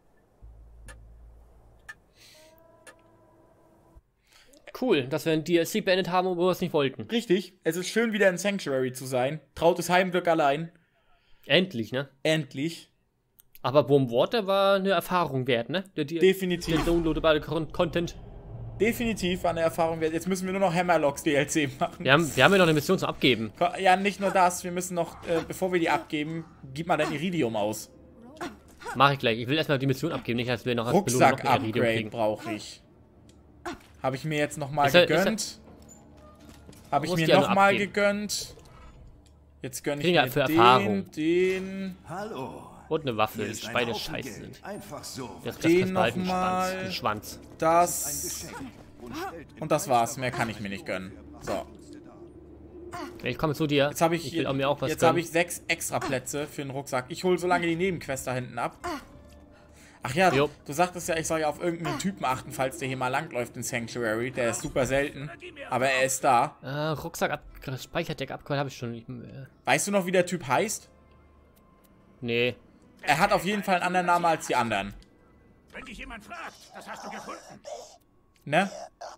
Cool, dass wir ein DLC beendet haben, wo wir es nicht wollten. Richtig. Es ist schön, wieder in Sanctuary zu sein. Trautes Heimglück allein. Endlich, ne? Endlich. Aber Warmwater war eine Erfahrung wert, ne? Der Definitiv. downloadable Content. Definitiv war eine Erfahrung wert. Jetzt müssen wir nur noch Hammerlocks DLC machen. Wir haben ja noch eine Mission zum Abgeben. Ja, nicht nur das. Wir müssen noch, bevor wir die abgeben, gib mal dein Iridium aus. Mach ich gleich. Ich will erstmal die Mission abgeben, nicht, dass wir noch als Belohnung noch mehr Iridium Rucksack-Upgrade kriegen. brauche ich. Habe ich mir jetzt nochmal Ist er- gegönnt. Habe ich Muss mir die ja nur nochmal abgeben. gegönnt. Jetzt gönne ich Kriegen ja mir für den, Erfahrung. den, Hallo. Und eine Waffe, Hier die ist ein beide Haufen scheiße Geld. sind. Einfach so. Das Den kannst du behalten, noch mal. Den Schwanz. das Und stellt in und das war's. Mehr kann ich mir nicht gönnen. So, Ich komme zu dir. jetzt habe ich, will auch mir auch was jetzt habe gönnen. ich 6 extra Plätze für den Rucksack. Ich hole so lange die Nebenquest da hinten ab. Ach ja, Jo. du sagtest ja, ich soll ja auf irgendeinen Typen achten, falls der hier mal langläuft in Sanctuary. Der ist super selten, aber er ist da. Rucksack, Speicherdeck abgeholt habe ich schon. Weißt du noch, wie der Typ heißt? Nee. Er hat auf jeden Fall einen anderen Namen als die anderen. Wenn dich jemand fragt, das hast du gefunden. Ne?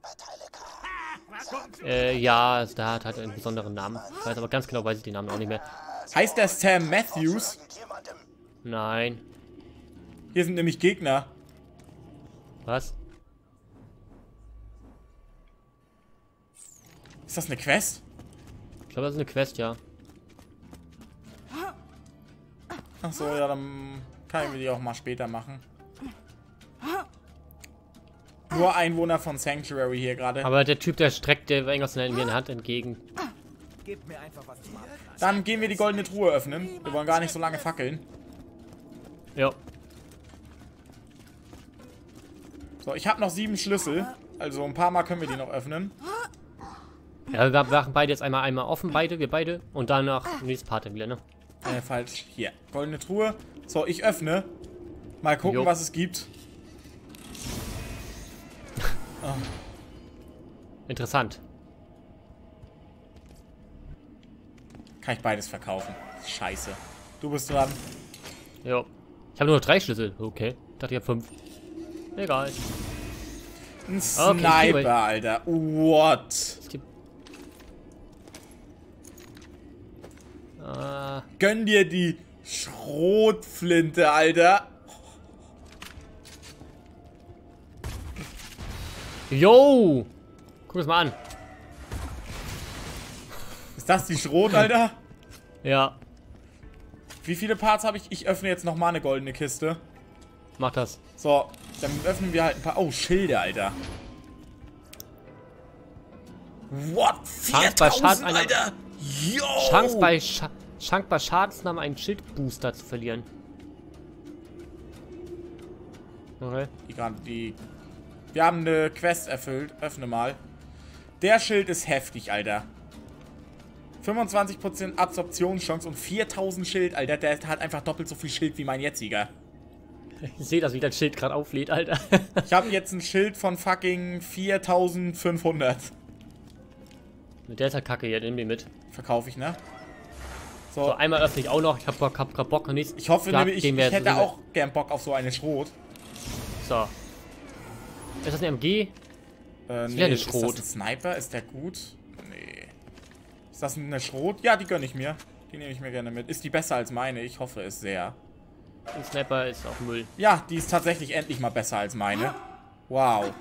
Ja, da hat einen besonderen Namen. Ich weiß aber ganz genau, weiß ich den Namen auch nicht mehr. Heißt der Sam Matthews? Nein. Hier sind nämlich Gegner. Was? Ist das eine Quest? Ich glaube, das ist eine Quest, ja. Ach so, ja, dann kann ich die auch mal später machen. Nur Einwohner von Sanctuary hier gerade. Aber der Typ, der streckt der irgendwas in der Hand entgegen. Dann gehen wir die goldene Truhe öffnen. Wir wollen gar nicht so lange fackeln. Ja. So, ich habe noch 7 Schlüssel. Also ein paar Mal können wir die noch öffnen. Ja, wir machen beide jetzt einmal offen, wir beide. Und danach nächstes Part dann wieder, ne? Falsch. Hier. Goldene Truhe. So, ich öffne. Mal gucken, was es gibt. Oh. Interessant. Kann ich beides verkaufen. Scheiße. Du bist dran. Jo. Ich habe nur noch 3 Schlüssel. Okay. Ich dachte, ich habe 5. Egal. Ein Sniper, okay, Alter. What? Gönn dir die Schrotflinte, Alter. Yo! Guck das mal an. Ist das die Schrot, Alter? Ja. Wie viele Parts habe ich? Ich öffne jetzt nochmal eine goldene Kiste. Mach das. So, dann öffnen wir halt ein paar... Oh, Schilde, Alter. What? 4000, Alter? Yo! Chance bei Schadensnahme einen Schildbooster zu verlieren. Okay. Wir haben eine Quest erfüllt. Öffne mal. Der Schild ist heftig, Alter. 25% Absorptionschance und 4000 Schild, Alter. Der hat einfach doppelt so viel Schild wie mein jetziger. Ich sehe das, wie dein Schild gerade auflädt, Alter. Ich habe jetzt ein Schild von fucking 4500. Mit der ist ja kacke hier, nimm den mit. Verkaufe ich, ne? So, einmal öffne ich auch noch. Ich hab Bock. Ich hoffe nämlich, ich hätte auch gern Bock auf so eine Schrot. So. Ist das eine MG? Nee, ist das ein Sniper? Ist der gut? Nee. Ist das eine Schrot? Ja, die gönne ich mir. Die nehme ich mir gerne mit. Ist die besser als meine? Ich hoffe es sehr. Ein Sniper ist auch Müll. Ja, die ist tatsächlich endlich mal besser als meine. Wow.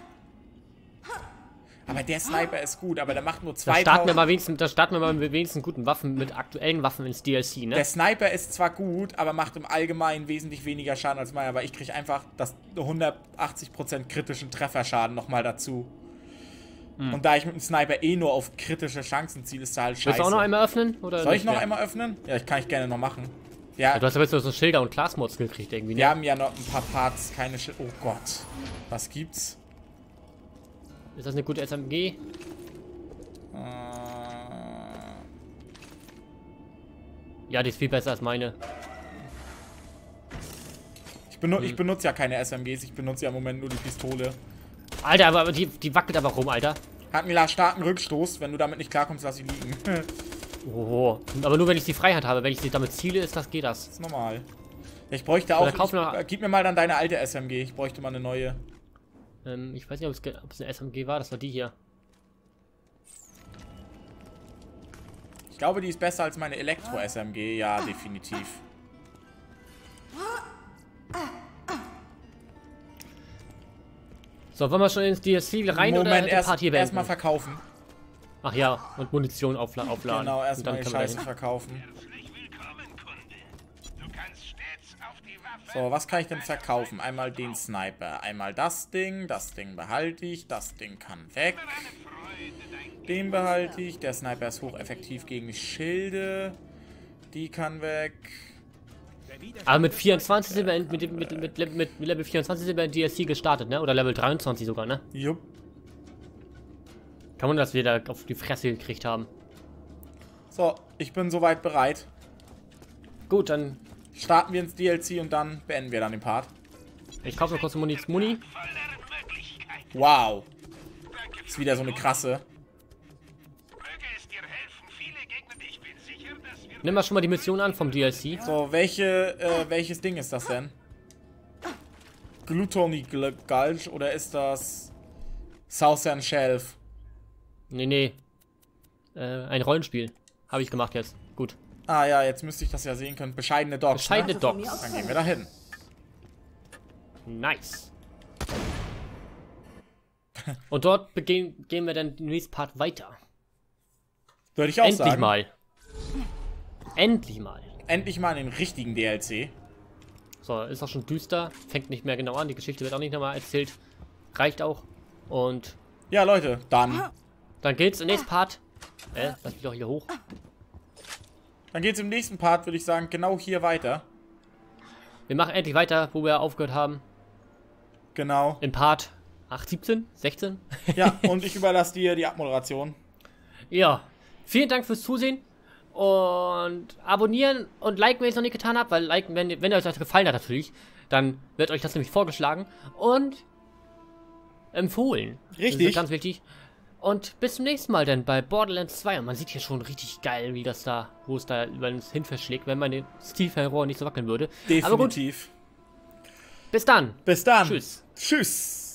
Aber der Sniper ist gut, aber der macht nur 2000... Da starten wir mal mit wenigstens guten Waffen, mit aktuellen Waffen ins DLC, ne? Der Sniper ist zwar gut, aber macht im Allgemeinen wesentlich weniger Schaden als meiner, aber ich kriege einfach das 180% kritischen Trefferschaden nochmal dazu. Und da ich mit dem Sniper eh nur auf kritische Chancen ziele, ist da halt scheiße. Willst du auch noch einmal öffnen? Oder soll ich noch einmal öffnen? Ja, kann ich gerne noch machen. Ja, du hast aber jetzt nur so Schilder und Glasmods gekriegt irgendwie, ne? Wir haben ja noch ein paar Parts, keine Schilder. Oh Gott. Was gibt's? Ist das eine gute SMG? Ja, die ist viel besser als meine. Ich benutze ja keine SMGs, ich benutze ja im Moment nur die Pistole. Alter, aber die wackelt aber rum, Alter. Hat einen starken Rückstoß. Wenn du damit nicht klarkommst, lass sie liegen. Oh, aber nur wenn ich die Freiheit habe. Wenn ich sie damit ziele, geht das. Das ist normal. Ich bräuchte auch... Gib mir mal dann deine alte SMG. Ich bräuchte mal eine neue. Ich weiß nicht, ob es eine SMG war. Das war die hier. Ich glaube, die ist besser als meine Elektro-SMG. Ja, definitiv. So, wollen wir schon ins DLC rein oder erstmal verkaufen. Ach ja, und Munition aufladen. Genau, erstmal die Scheiße verkaufen. So, was kann ich denn verkaufen? Einmal den Sniper, einmal das Ding behalte ich, das Ding kann weg. Den behalte ich, der Sniper ist hocheffektiv gegen Schilde. Die kann weg. Aber mit 24 sind wir mit Level 24 sind wir in DLC gestartet, ne? Oder Level 23 sogar, ne? Jupp. Kann man, dass wir da auf die Fresse gekriegt haben. So, ich bin soweit bereit. Gut, dann starten wir ins DLC und dann beenden wir dann den Part. Ich kaufe noch kurz Muni. Wow. Ist wieder so eine krasse. Nimm mal schon mal die Mission an vom DLC. So, welches Ding ist das denn? Gluttony Gulch oder ist das Southern Shelf? Nee. Ein Rollenspiel. Habe ich gemacht jetzt. Gut. Ah ja, jetzt müsste ich das ja sehen können. Bescheidene Docks. Bescheidene Docks. Dann gehen wir da hin. Nice. Und dort gehen wir dann den nächsten Part weiter. Würde ich auch sagen. Endlich mal. Endlich mal den richtigen DLC. So, ist auch schon düster. Fängt nicht mehr genau an. Die Geschichte wird auch nicht nochmal erzählt. Reicht auch. Und ja, Leute, dann geht's im nächsten Part. Lass mich doch hier hoch. Dann geht's im nächsten Part, würde ich sagen, genau hier weiter. Wir machen endlich weiter, wo wir aufgehört haben. Genau. Im Part 8, 17, 16. Ja, und ich überlasse dir die Abmoderation. Ja. Vielen Dank fürs Zusehen. Und abonnieren und liken, wenn ihr es noch nicht getan habt, weil liken, wenn euch das gefallen hat natürlich, dann wird euch das nämlich vorgeschlagen und empfohlen. Richtig. Das ist ganz wichtig. Und bis zum nächsten Mal dann bei Borderlands 2. Und man sieht hier schon richtig geil, wie das da, wo es da über uns hin verschlägt, wenn meine Steel-Rohr nicht so wackeln würde. Definitiv. Aber gut. Bis dann. Bis dann. Tschüss. Tschüss.